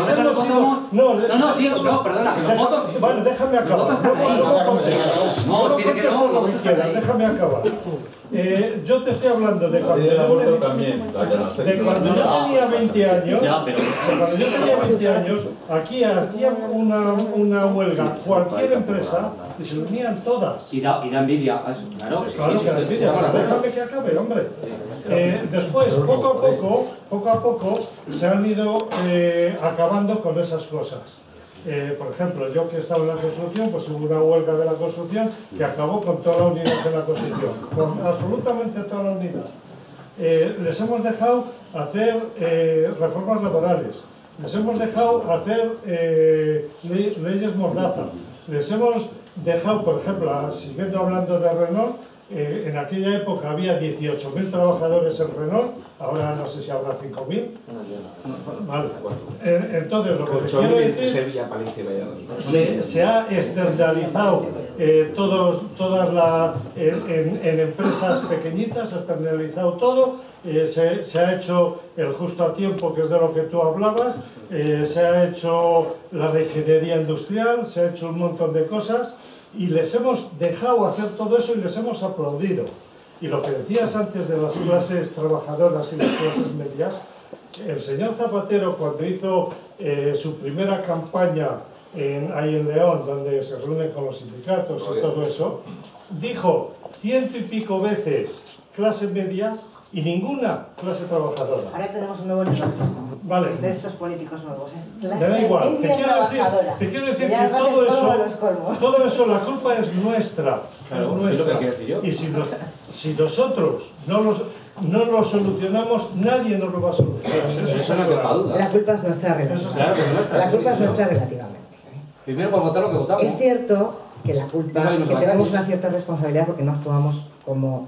perdona. Vale, déjame acabar. No, tiene que no. Déjame acabar. Yo te estoy hablando de cuando yo tenía 20 años. Cuando yo tenía 20 años, aquí hacían una huelga cualquier empresa y se unían todas. Y da envidia a eso, claro. Claro que da envidia, pero déjame que acabe, hombre. Después, poco a poco, se han ido acabando con esas cosas. Por ejemplo, yo que he estado en la construcción, pues hubo una huelga de la construcción que acabó con toda la unidad de la construcción, con absolutamente toda la unidad. Les hemos dejado hacer reformas laborales, les hemos dejado hacer leyes mordaza, les hemos dejado, por ejemplo, siguiendo hablando de Renault, en aquella época había 18.000 trabajadores en Renault, ahora no sé si habrá 5.000. Vale. Entonces, lo que quiero decir, se ha externalizado en empresas pequeñitas, se ha externalizado todo, se ha hecho el justo a tiempo, que es de lo que tú hablabas, se ha hecho la regenería industrial, se ha hecho un montón de cosas, y les hemos dejado hacer todo eso y les hemos aplaudido. Y lo que decías antes de las clases trabajadoras y las clases medias, el señor Zapatero, cuando hizo su primera campaña ahí en León, donde se reúne con los sindicatos y todo eso, dijo 100 y pico veces clase media y ninguna clase trabajadora. Ahora tenemos un nuevo neologismo. Vale. De estos políticos nuevos. Es me da igual. Te quiero decir que todo eso, la culpa es nuestra. Claro, es nuestra. Y si nosotros no lo solucionamos, nadie nos lo va a solucionar. La culpa es nuestra relativamente. La culpa es nuestra relativamente. Primero por votar lo que votamos. Es cierto que la culpa, que tenemos una cierta responsabilidad porque no actuamos como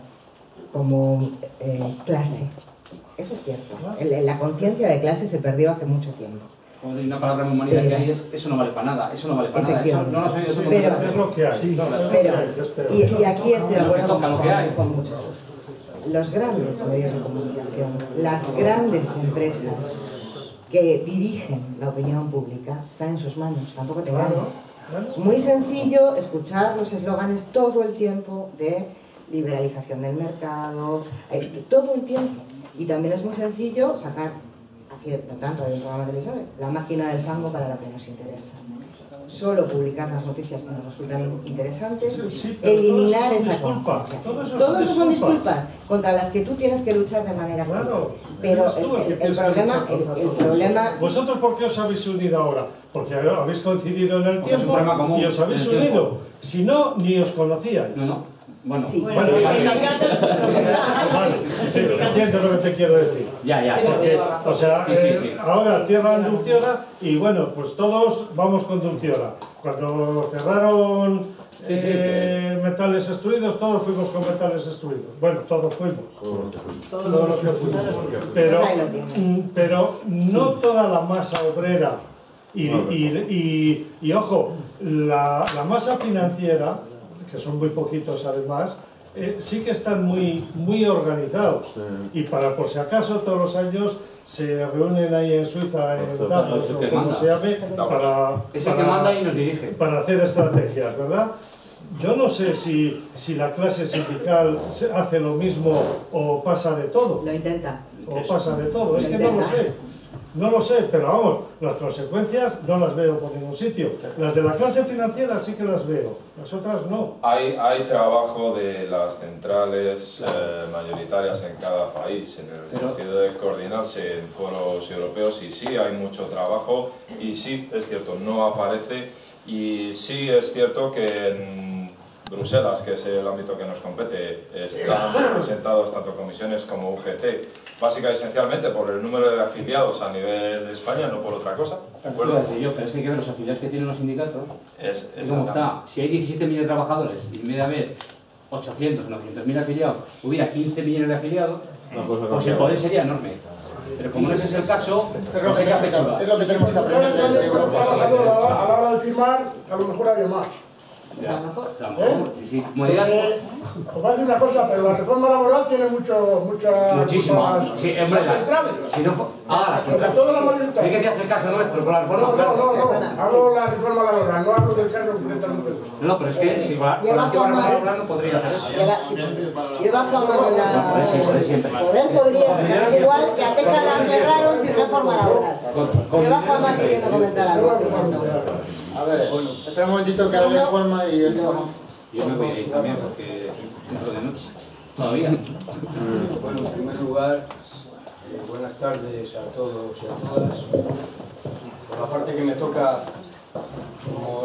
clase. Eso es cierto. La conciencia de clase se perdió hace mucho tiempo. Hay una palabra muy manida que hay es eso no vale para nada, eso no vale para nada. Eso no lo has oído tú. Es lo que hay. Y aquí estoy de acuerdo con muchos. Los grandes medios de comunicación, las grandes empresas que dirigen la opinión pública están en sus manos, tampoco te ganes. Es muy sencillo escuchar los eslóganes todo el tiempo de liberalización del mercado, todo el tiempo. Y también es muy sencillo sacar, tanto de un programa de televisión, la máquina del fango para lo que nos interesa. Solo publicar las noticias que nos resultan interesantes, eliminar esa conciencia. Todo eso son disculpas contra las que tú tienes que luchar de manera clara. Pero el problema... ¿Vosotros por qué os habéis unido ahora? Porque habéis coincidido en el tiempo y os habéis unido. Si no, ni os conocíais. Bueno, sí. Entiendo lo que te quiero decir. Porque, o sea, ahora cierran Dulciora y bueno, pues todos vamos con Dulciora. Cuando cerraron Metales Extruidos, todos fuimos con Metales Extruidos. Bueno, todos fuimos. Todos los que fuimos. Pero no toda la masa obrera y ojo, la masa financiera, que son muy poquitos además, sí que están muy organizados. Y por si acaso todos los años se reúnen ahí en Suiza, en Davos, o como se llame, para hacer estrategias, ¿verdad? Yo no sé si la clase sindical hace lo mismo o pasa de todo. Lo intenta. O pasa de todo, es que no lo sé. No lo sé, pero vamos, las consecuencias no las veo por ningún sitio. Las de la clase financiera sí que las veo, las otras no. Hay trabajo de las centrales mayoritarias en cada país, en el sentido de coordinarse en foros europeos, y sí hay mucho trabajo, y sí, es cierto, no aparece, y sí es cierto que en Bruselas, que es el ámbito que nos compete, están representados tanto comisiones como UGT, básicamente esencialmente por el número de afiliados a nivel de España, no por otra cosa. Pero es que hay que ver los afiliados que tienen los sindicatos. ¿Cómo está? Si hay 17 millones de trabajadores y en vez de haber 800 o 900.000 afiliados, hubiera 15 millones de afiliados, pues el poder sería enorme. Pero como no ese es el caso, pues hay que apechugar. Es lo que tenemos que aprender de Europa. A la hora de firmar, a lo mejor había más. Entonces, os voy a decir una cosa, pero la reforma laboral tiene muchísima. Sí, hombre, si no fue... sobre todo la mayoría. ¿Hay que hacer caso nuestro con la reforma? No, hablo de la reforma laboral, no hablo del caso concretamente. No, pero es que si va a la reforma laboral no podría hacer eso. Lleva fama con la... Podem podría ser igual que a Teca la cerraron sin reforma laboral. Lleva fama queriendo comentar algo. A ver, espera un momentito que hable Juanma y el tema. Yo me voy a ir también porque dentro de noche. Todavía. Bueno, en primer lugar, buenas tardes a todos y a todas. Por la parte que me toca, como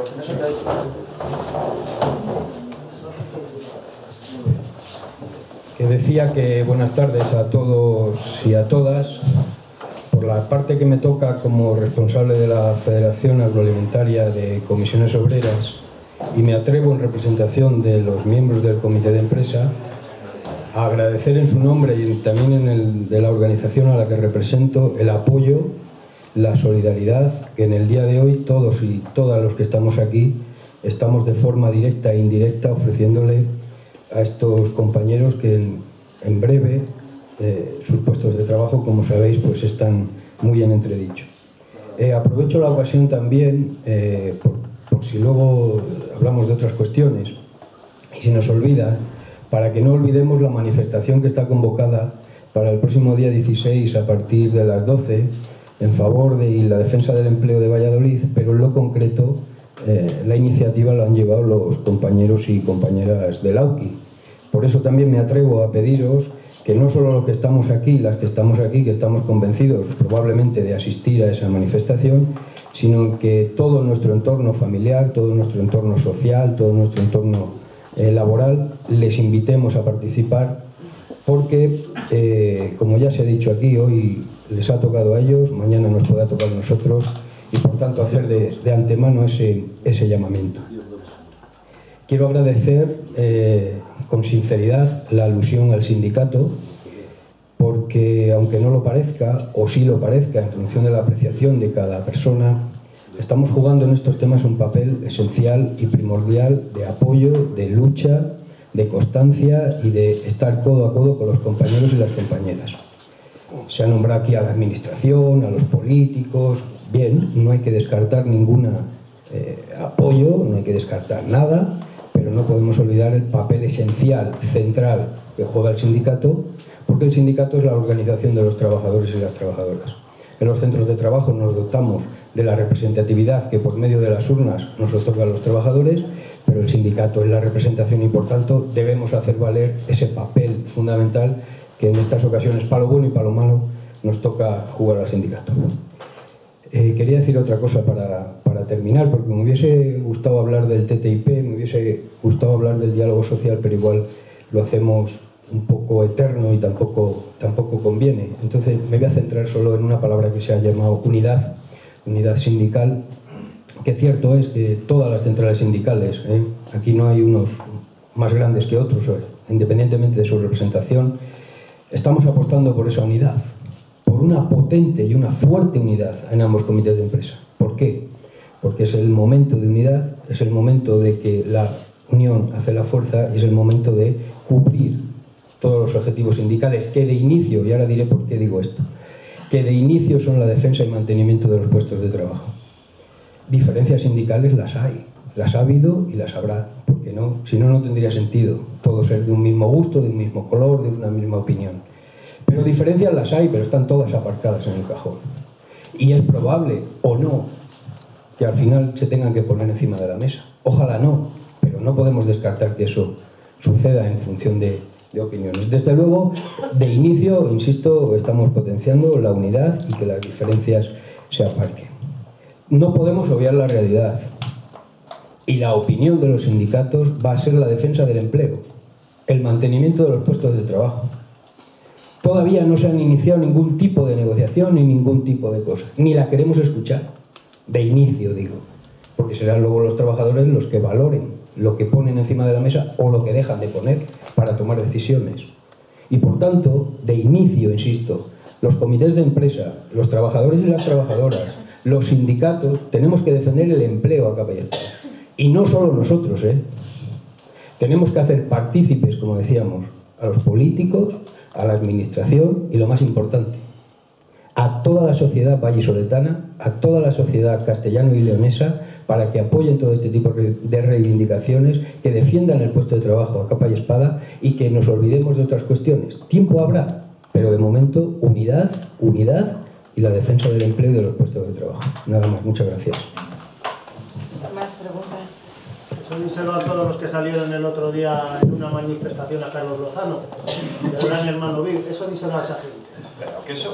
que decía que buenas tardes a todos y a todas. Por la parte que me toca como responsable de la Federación Agroalimentaria de Comisiones Obreras, y me atrevo en representación de los miembros del comité de empresa a agradecer en su nombre y también en el de la organización a la que represento el apoyo, la solidaridad que en el día de hoy todos y todas los que estamos aquí estamos de forma directa e indirecta ofreciéndole a estos compañeros que en breve sus puestos de trabajo, como sabéis, pues están muy en entredicho. Aprovecho la ocasión también, por si luego hablamos de otras cuestiones y se nos olvida, para que no olvidemos la manifestación que está convocada para el próximo día 16 a partir de las 12 en favor de la defensa del empleo de Valladolid, pero en lo concreto la iniciativa la han llevado los compañeros y compañeras del AUCI. Por eso también me atrevo a pediros que no solo los que estamos aquí, las que estamos aquí, que estamos convencidos probablemente de asistir a esa manifestación, sino que todo nuestro entorno familiar, todo nuestro entorno social, todo nuestro entorno laboral, les invitemos a participar, porque, como ya se ha dicho aquí, hoy les ha tocado a ellos, mañana nos podrá tocar a nosotros, y por tanto hacer de antemano ese llamamiento. Quiero agradecer con sinceridad la alusión al sindicato, porque aunque no lo parezca, o sí lo parezca en función de la apreciación de cada persona, estamos jugando en estos temas un papel esencial y primordial de apoyo, de lucha, de constancia y de estar codo a codo con los compañeros y las compañeras. Se ha nombrado aquí a la administración, a los políticos. Bien, no hay que descartar ningún apoyo, no hay que descartar nada, pero no podemos olvidar el papel esencial, central, que juega el sindicato, porque el sindicato es la organización de los trabajadores y las trabajadoras. En los centros de trabajo nos dotamos de la representatividad que por medio de las urnas nos otorgan los trabajadores, pero el sindicato es la representación y por tanto debemos hacer valer ese papel fundamental que en estas ocasiones, para lo bueno y para lo malo, nos toca jugar al sindicato. Quería decir otra cosa para terminar, porque me hubiese gustado hablar del TTIP, me hubiese gustado hablar del diálogo social, pero igual lo hacemos un poco eterno y tampoco conviene. Entonces me voy a centrar solo en una palabra que se ha llamado unidad sindical, que cierto es que todas las centrales sindicales, aquí no hay unos más grandes que otros, independientemente de su representación, estamos apostando por esa unidad, por una potente y una fuerte unidad en ambos comités de empresa. ¿Por qué? Porque es el momento de unidad, es el momento de que la unión hace la fuerza y es el momento de cubrir todos los objetivos sindicales que de inicio, y ahora diré por qué digo esto, que de inicio son la defensa y mantenimiento de los puestos de trabajo. Diferencias sindicales las hay, las ha habido y las habrá, porque no, si no, no tendría sentido todo ser de un mismo gusto, de un mismo color, de una misma opinión. Pero diferencias las hay, pero están todas aparcadas en el cajón. Y es probable, o no, que al final se tengan que poner encima de la mesa. Ojalá no, pero no podemos descartar que eso suceda en función de opiniones. Desde luego, de inicio, insisto, estamos potenciando la unidad y que las diferencias se aparquen. No podemos obviar la realidad. Y la opinión de los sindicatos va a ser la defensa del empleo, el mantenimiento de los puestos de trabajo. Todavía no se han iniciado ningún tipo de negociación ni ningún tipo de cosa. Ni la queremos escuchar. De inicio, digo. Porque serán luego los trabajadores los que valoren lo que ponen encima de la mesa o lo que dejan de poner para tomar decisiones. Y por tanto, de inicio, insisto, los comités de empresa, los trabajadores y las trabajadoras, los sindicatos, tenemos que defender el empleo a capa y espada. Y no solo nosotros, tenemos que hacer partícipes, como decíamos, a los políticos, a la administración y, lo más importante, a toda la sociedad vallisoletana, a toda la sociedad castellano y leonesa, para que apoyen todo este tipo de reivindicaciones, que defiendan el puesto de trabajo a capa y espada y que nos olvidemos de otras cuestiones. Tiempo habrá, pero de momento unidad y la defensa del empleo y de los puestos de trabajo. Nada más, muchas gracias. ¿Más preguntas? Eso díselo a todos los que salieron el otro día en una manifestación a Carlos Lozano, del gran hermano Viv. Eso díselo a esa gente. Pero que eso,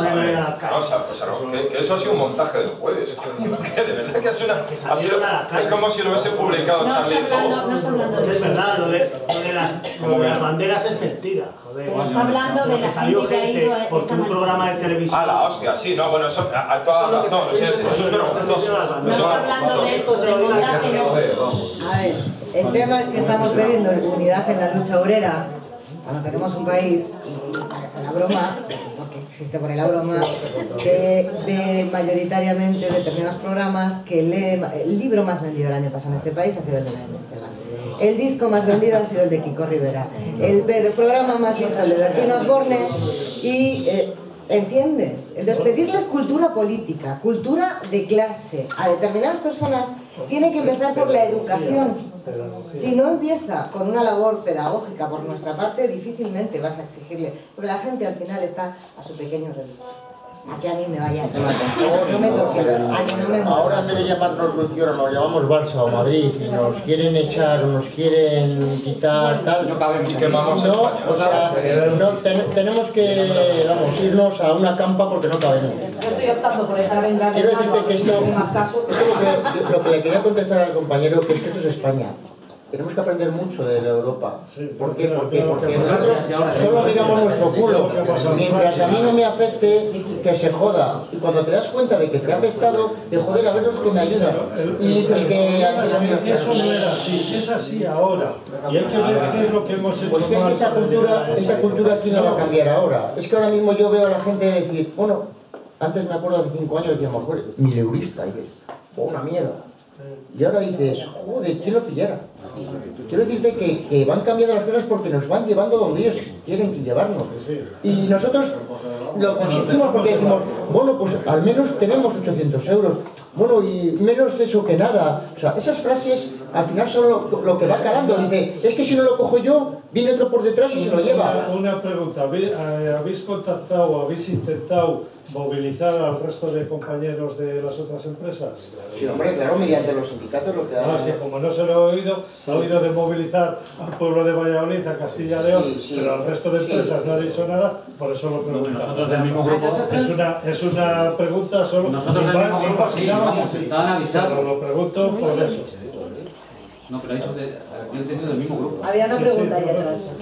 que eso ha sido un montaje del jueves. Que de verdad que ha sido es como si lo hubiese publicado Charlie. No está hablando de eso. Es verdad, lo de las banderas es mentira. Joder. No está hablando de la salió gente por un programa de televisión. Ah, la hostia, sí, no, bueno, eso a toda la razón. Eso es vergonzoso. No está hablando de eso, de unidad. A ver, el tema es que estamos pidiendo unidad en la lucha obrera cuando tenemos un país, y parece una broma, porque existe por ahí la broma, que ve mayoritariamente determinados programas, que lee. El libro más vendido el año pasado en este país ha sido el de Belén Esteban. El disco más vendido ha sido el de Kiko Rivera. El programa más visto el de Bertín Osborne. Y ¿entiendes? Entonces, pedirles cultura política, cultura de clase a determinadas personas tiene que empezar por la educación. Si no empieza con una labor pedagógica por nuestra parte, difícilmente vas a exigirle, porque la gente al final está a su pequeño ritmo. A que a mí me vaya a no me toque, a mí no me mueva. Ahora en vez de llamarnos Luciora nos llamamos Barça o Madrid y nos quieren echar o nos quieren quitar tal. No cabemos. Y quemamos no, España. O sea, tenemos que irnos a una campa porque no cabemos. Yo estoy optando por dejar vengar. Quiero decirte que esto es lo que le quería contestar al compañero, que es que esto es España. Tenemos que aprender mucho de la Europa. ¿Por qué? Porque nosotros solo miramos nuestro culo. Mientras a mí no me afecte, que se joda. Y cuando te das cuenta de que te ha afectado, de joder, a ver los que me ayudan. Y dices que antes a mí no. Eso no era así, es así ahora. Y hay que ver qué es lo que hemos hecho. Pues que esa cultura ¿quién la va a cambiar ahora? Es que ahora mismo yo veo a la gente decir, bueno, antes me acuerdo hace 5 años decíamos, joder, mileurista, y dices, oh, una mierda. Y ahora dices, joder, ¿quién lo pillara? Quiero decirte que van cambiando las cosas porque nos van llevando donde ellos quieren llevarnos. Y nosotros lo consentimos porque decimos, bueno, pues al menos tenemos 800 euros. Bueno, y menos eso que nada. O sea, esas frases al final son lo que va calando. Dice, es que si no lo cojo yo, viene otro por detrás y se lo lleva. Una pregunta, ¿habéis contactado o habéis intentado movilizar al resto de compañeros de las otras empresas? Sí, hombre, claro, mediante los sindicatos lo que es que como no se lo he oído de movilizar al pueblo de Valladolid, a Castilla y León, pero al resto de empresas no ha dicho nada, por eso lo pregunto. Nosotros del mismo grupo... Es una pregunta solo... Nosotros del mismo grupo sí, vamos, estaban avisados. Pero lo pregunto por eso. No, pero ha dicho, yo he entendido del mismo grupo. Había una pregunta ahí atrás.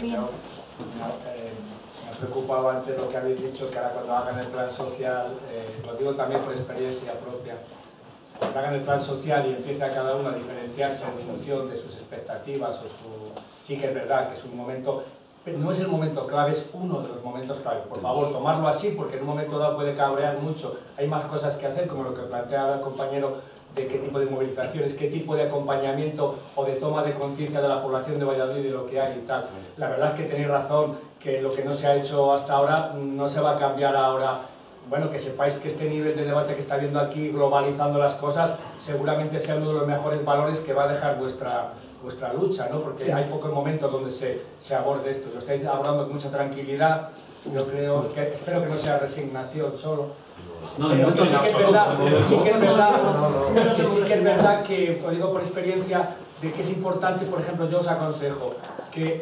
Me preocupaba antes lo que habéis dicho, que ahora cuando hagan el plan social, lo digo también por experiencia propia, cuando hagan el plan social y empiece a cada uno a diferenciarse en función de sus expectativas o su... Sí que es verdad que es un momento, pero no es el momento clave, es uno de los momentos clave. Por favor, tomarlo así, porque en un momento dado puede cabrear mucho. Hay más cosas que hacer, como lo que planteaba el compañero, de qué tipo de movilizaciones, qué tipo de acompañamiento o de toma de conciencia de la población de Valladolid de lo que hay y tal. La verdad es que tenéis razón, que lo que no se ha hecho hasta ahora no se va a cambiar ahora. Bueno, que sepáis que este nivel de debate que está habiendo aquí, globalizando las cosas, seguramente sea uno de los mejores valores que va a dejar vuestra lucha, ¿no? Porque hay pocos momentos donde se aborde esto. Lo estáis abordando con mucha tranquilidad. Yo creo que, espero que no sea resignación solo. No, pero que sí que es verdad, que os digo por experiencia, de que es importante, por ejemplo, yo os aconsejo que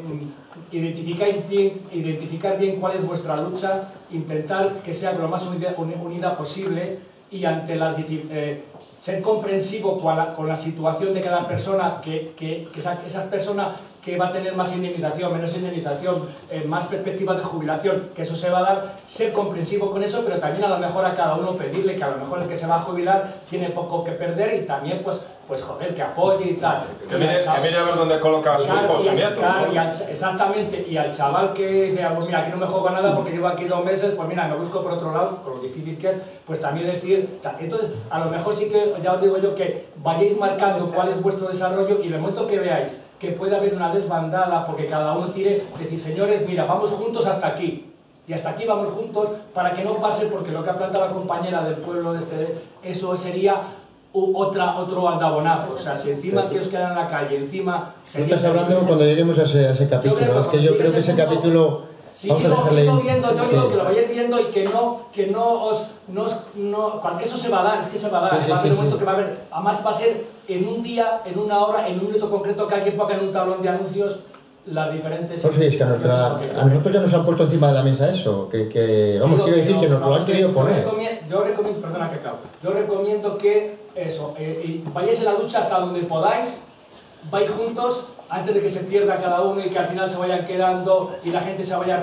identificar bien cuál es vuestra lucha, intentar que sea lo más unida posible y ante las ser comprensivo con la situación de cada persona, que esa persona que va a tener más indemnización, menos indemnización, más perspectiva de jubilación, que eso se va a dar, ser comprensivo con eso, pero también a lo mejor a cada uno pedirle que a lo mejor el que se va a jubilar tiene poco que perder y también pues joder, que apoye y tal. Que mire a ver dónde coloca a su hijo o su nieto. Exactamente, y al chaval que dice, pues mira, aquí no me juego nada porque llevo aquí 2 meses, pues mira, me busco por otro lado, con lo difícil que es, pues también decir, entonces a lo mejor sí que, ya os digo yo, que vayáis marcando cuál es vuestro desarrollo y en el momento que veáis que puede haber una desbandada porque cada uno tire, decir, señores, mira, vamos juntos hasta aquí. Y hasta aquí vamos juntos para que no pase, porque lo que ha planteado la compañera del pueblo eso sería otro aldabonazo. O sea, si encima que os quedan en la calle, encima... No estás hablando cuando lleguemos a ese capítulo. Es que yo creo que ese capítulo... Sí, yo digo que lo vayáis viendo y que no cuando eso se va a dar, es que se va a dar, va a haber un momento que va a haber, además va a ser en un día, en una hora, en un minuto concreto que alguien ponga en un tablón de anuncios las diferentes... Pues sí, es que a nosotros ya nos han puesto encima de la mesa eso, vamos, quiero decir que nos lo han querido poner. Yo recomiendo que eso, vayáis en la lucha hasta donde podáis, vais juntos, antes de que se pierda cada uno y que al final se vayan quedando y la gente se vaya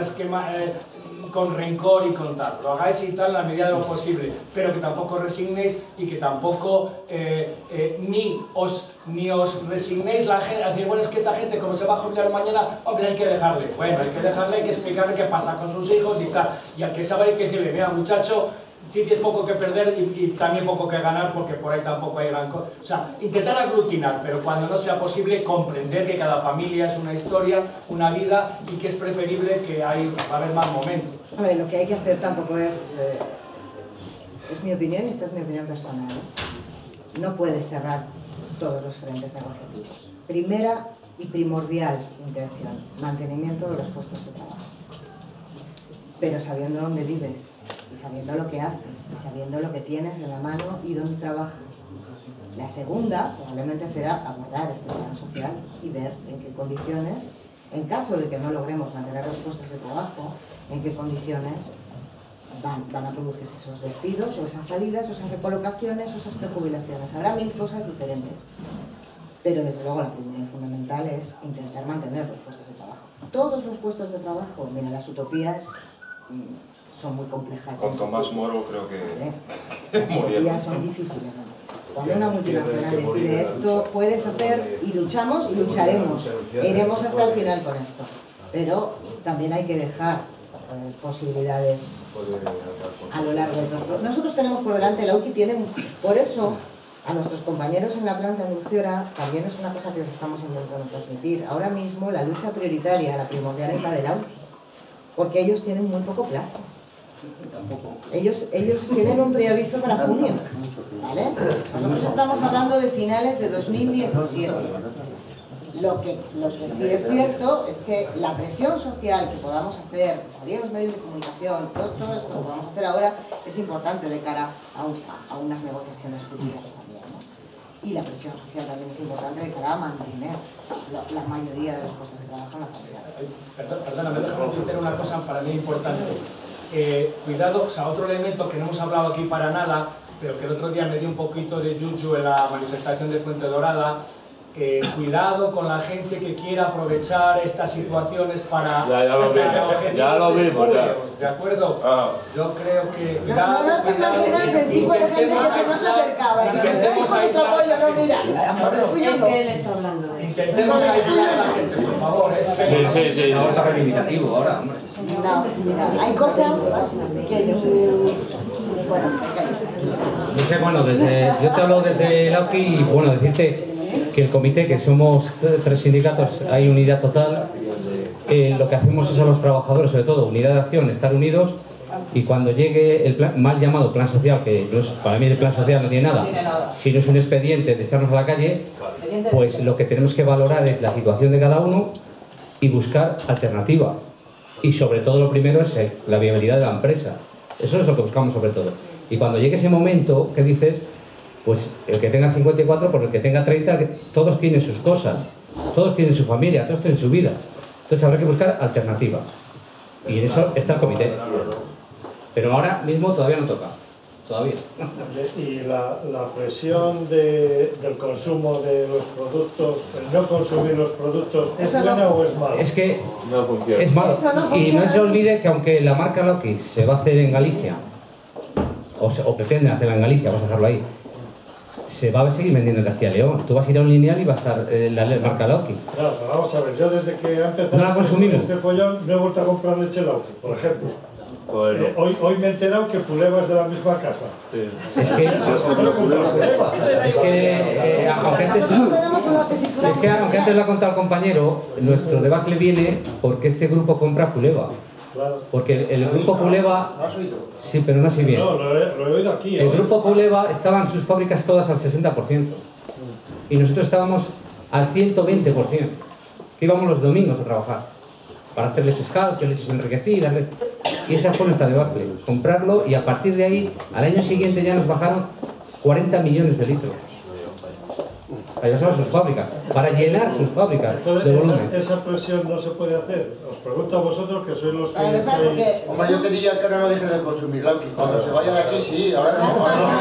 con rencor y con tal. Lo hagáis y tal en la medida de lo posible, pero que tampoco resignéis y que tampoco ni os resignéis la gente a decir, bueno, es que esta gente como se va a jubilar mañana, hombre, hay que dejarle. Bueno, hay que explicarle qué pasa con sus hijos y tal. Y al que sabe hay que decirle, mira, muchacho, sí tienes poco que perder y también poco que ganar porque por ahí tampoco hay gran cosa. O sea, intentar aglutinar, pero cuando no sea posible comprender que cada familia es una historia, una vida y que es preferible que va a haber más momentos. A ver, lo que hay que hacer tampoco es mi opinión y esta es mi opinión personal. No puedes cerrar todos los frentes negociativos. Primera y primordial intención, mantenimiento de los puestos de trabajo. Pero sabiendo dónde vives, y sabiendo lo que haces, y sabiendo lo que tienes en la mano y dónde trabajas. La segunda probablemente será abordar este plan social y ver en qué condiciones, en caso de que no logremos mantener los puestos de trabajo, en qué condiciones van a producirse esos despidos, o esas salidas, o esas recolocaciones, o esas prejubilaciones. Habrá 1000 cosas diferentes. Pero desde luego la primera y fundamental es intentar mantener los puestos de trabajo. Todos los puestos de trabajo, mira, las utopías son muy complejas. Con Tomás Moro creo que... Las utopías son difíciles. Cuando una multinacional decide esto, puedes hacer, y luchamos y lucharemos. Iremos hasta el final con esto. Pero también hay que dejar posibilidades a lo largo de todo. Nosotros tenemos por delante, la UCI tiene... Por eso A nuestros compañeros en la planta de Urciora también es una cosa que les estamos intentando transmitir. Ahora mismo la lucha prioritaria, la primordial, es la del AUKI, porque ellos tienen muy poco plazo. Ellos tienen un preaviso para junio, ¿vale? Nosotros estamos hablando de finales de 2017. Lo que sí es cierto es que la presión social que podamos hacer, salir a los medios de comunicación, todo esto que podamos hacer ahora es importante de cara a unas negociaciones futuras también, ¿no? Y la presión social también es importante de cara a mantener la mayoría de los puestos de trabajo en la comunidad. Perdóname, déjame meter una cosa para mí importante. Cuidado, o sea, otro elemento que no hemos hablado aquí para nada, pero que el otro día me dio un poquito de yuyu en la manifestación de Fuente Dorada. Cuidado con la gente que quiera aprovechar estas situaciones para ya lo vimos, ¿de acuerdo? Yo creo que cuidado, no te imaginas el tipo de gente que se nos acercaba y que traes con nuestro apoyo, no, mira, es que él está hablando de eso. Intentemos aislar a la gente, por favor. Sí. Ahora está reivindicativo, ahora. No, mira, hay cosas que bueno, Dice, bueno, yo te hablo desde el AUKI y bueno, decirte que el comité, que somos 3 sindicatos, hay unidad total. Lo que hacemos es a los trabajadores, sobre todo, unidad de acción, estar unidos, y cuando llegue el plan, mal llamado plan social, que no es, para mí el plan social no tiene nada, sino es un expediente de echarnos a la calle, pues lo que tenemos que valorar es la situación de cada uno y buscar alternativa. Y sobre todo lo primero es la viabilidad de la empresa. Eso es lo que buscamos sobre todo. Y cuando llegue ese momento, ¿qué dices? Pues el que tenga 54, por el que tenga 30, todos tienen sus cosas, todos tienen su familia, todos tienen su vida. Entonces habrá que buscar alternativas. Y en eso está el comité. Pero ahora mismo todavía no toca. Todavía. Y la presión del consumo de los productos, el no consumir los productos, ¿es buena o es mala? Es que no funciona. Es malo. Y no se olvide que aunque la marca Lauki se va a hacer en Galicia, o pretende hacerla en Galicia, vamos a dejarlo ahí, se va a seguir vendiendo en Castilla y León. Tú vas a ir a un lineal y va a estar la marca Lauki. Claro, pero vamos a ver, yo desde que he empezado este follón no he vuelto a comprar leche Lauki, por ejemplo. Bueno. Hoy me he enterado que Puleva es de la misma casa. Sí. Es que aunque antes lo ha contado el compañero, nuestro debacle viene porque este grupo compra Puleva. Porque el grupo Puleva... Sí, pero no así bien. No, lo he oído aquí. El grupo Puleva estaban sus fábricas todas al 60%. Y nosotros estábamos al 120%. Que íbamos los domingos a trabajar. Para hacer leches calcio, leches enriquecidas. Y esa fue nuestra debacle. Comprarlo y a partir de ahí, al año siguiente ya nos bajaron 40 millones de litros. Para llevarse a sus fábricas, para llenar sus fábricas de volumen. Esa presión no se puede hacer. Os pregunto a vosotros que sois los que... Hombre, yo te diría que ahora no dejes de consumir Lauki. Cuando se vaya de aquí, sí, ahora no.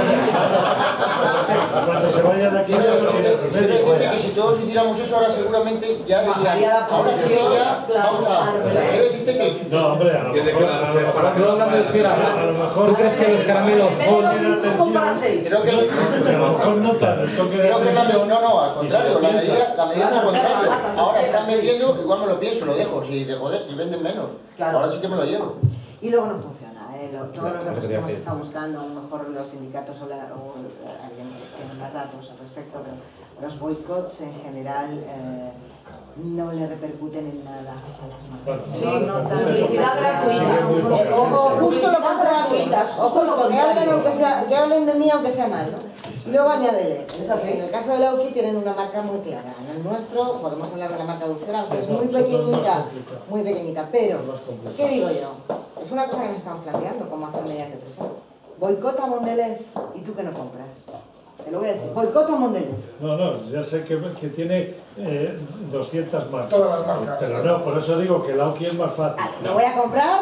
Cuando se vaya de aquí... que si todos hiciéramos eso, ahora seguramente ya dirían... Ahora sí, ya... Vamos a... Quiero decirte que... No, hombre, a lo mejor... Tú hablando de Fiora, ¿tú crees que los caramelos... Creo que... A lo mejor no tanto. Creo que la... No, al contrario, la medida es al contrario. Ahora están vendiendo, igual me lo pienso, lo dejo, si de joder, si venden menos. Ahora sí que me lo llevo. Y luego no funciona, todos los datos que hemos estado buscando, a lo mejor los sindicatos o alguien tiene más datos al respecto, pero los boicots en general no le repercuten en nada a las marcas. Sí, publicidad gratuita. Ojo, justo lo contrario. Ojo, que hablen de mí aunque sea mal, ¿no? Y luego añádele, en el caso de Lauki tienen una marca muy clara. En el nuestro podemos hablar de la marca Dulcera, que es muy pequeñita, pero, ¿qué digo yo? Es una cosa que nos estamos planteando, cómo hacer medidas de presión. Boicota a Mondelez y tú que no compras. Te lo voy a decir, boicota a Mondelez. No, ya sé que tiene 200 marcas. Todas las marcas. Pero no, por eso digo que Lauki es más fácil. Lo voy a comprar.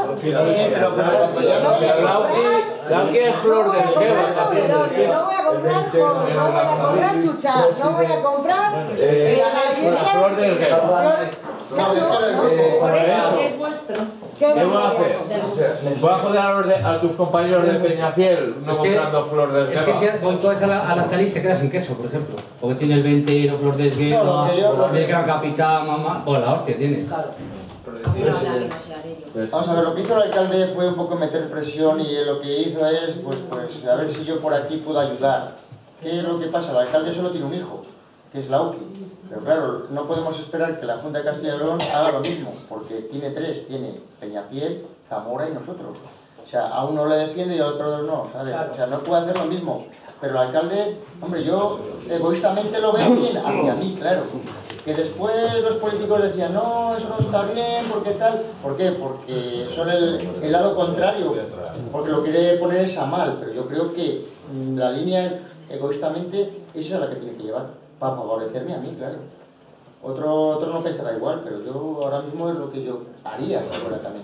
Lauki es flor de Geva. No voy a comprar Ford, no voy a comprar Suchar, no voy a comprar flor de Geva. Es vuestro. ¿Qué voy a hacer? Voy a joder a tus compañeros de Peñafiel no comprando flor de Geva. Es que si boicotas a la Actalis te quedas sin queso, por ejemplo. Porque tiene el 20 flor de Geva, el Gran Capitán, mamá. Pues la hostia tiene. Vamos a ver, lo que hizo el alcalde fue un poco meter presión y lo que hizo es, pues a ver si yo por aquí puedo ayudar. ¿qué es lo que pasa? El alcalde solo tiene un hijo, que es Lauki. Pero claro, no podemos esperar que la Junta de Castilla y León haga lo mismo, porque tiene tres, tiene Peñafiel, Zamora y nosotros. O sea, a uno le defiende y a otro no, ¿sabes? O sea, no puede hacer lo mismo. Pero el alcalde, hombre, yo egoístamente lo veo bien, hacia mí, claro. Que después los políticos decían, no, eso no está bien, ¿por qué tal? ¿Por qué? Porque son el lado contrario, porque lo quiere poner es a mal, pero yo creo que la línea egoístamente esa es la que tiene que llevar, para favorecerme a mí, claro. Otro no pensará igual, pero yo ahora mismo es lo que yo haría si fuera también.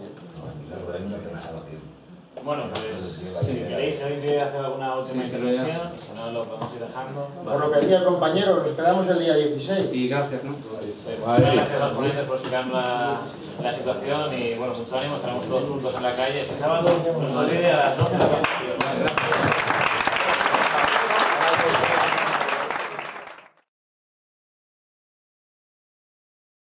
Bueno, pues si queréis, alguien quiere hacer alguna última intervención, si no lo podemos ir dejando. Por lo que decía el compañero, lo esperamos el día 16. Y gracias, ¿no? Muchas gracias a los ponentes por explicar la situación y bueno, mucho ánimo, estaremos todos juntos en la calle este sábado, nos olvide a las 12 de la mañana.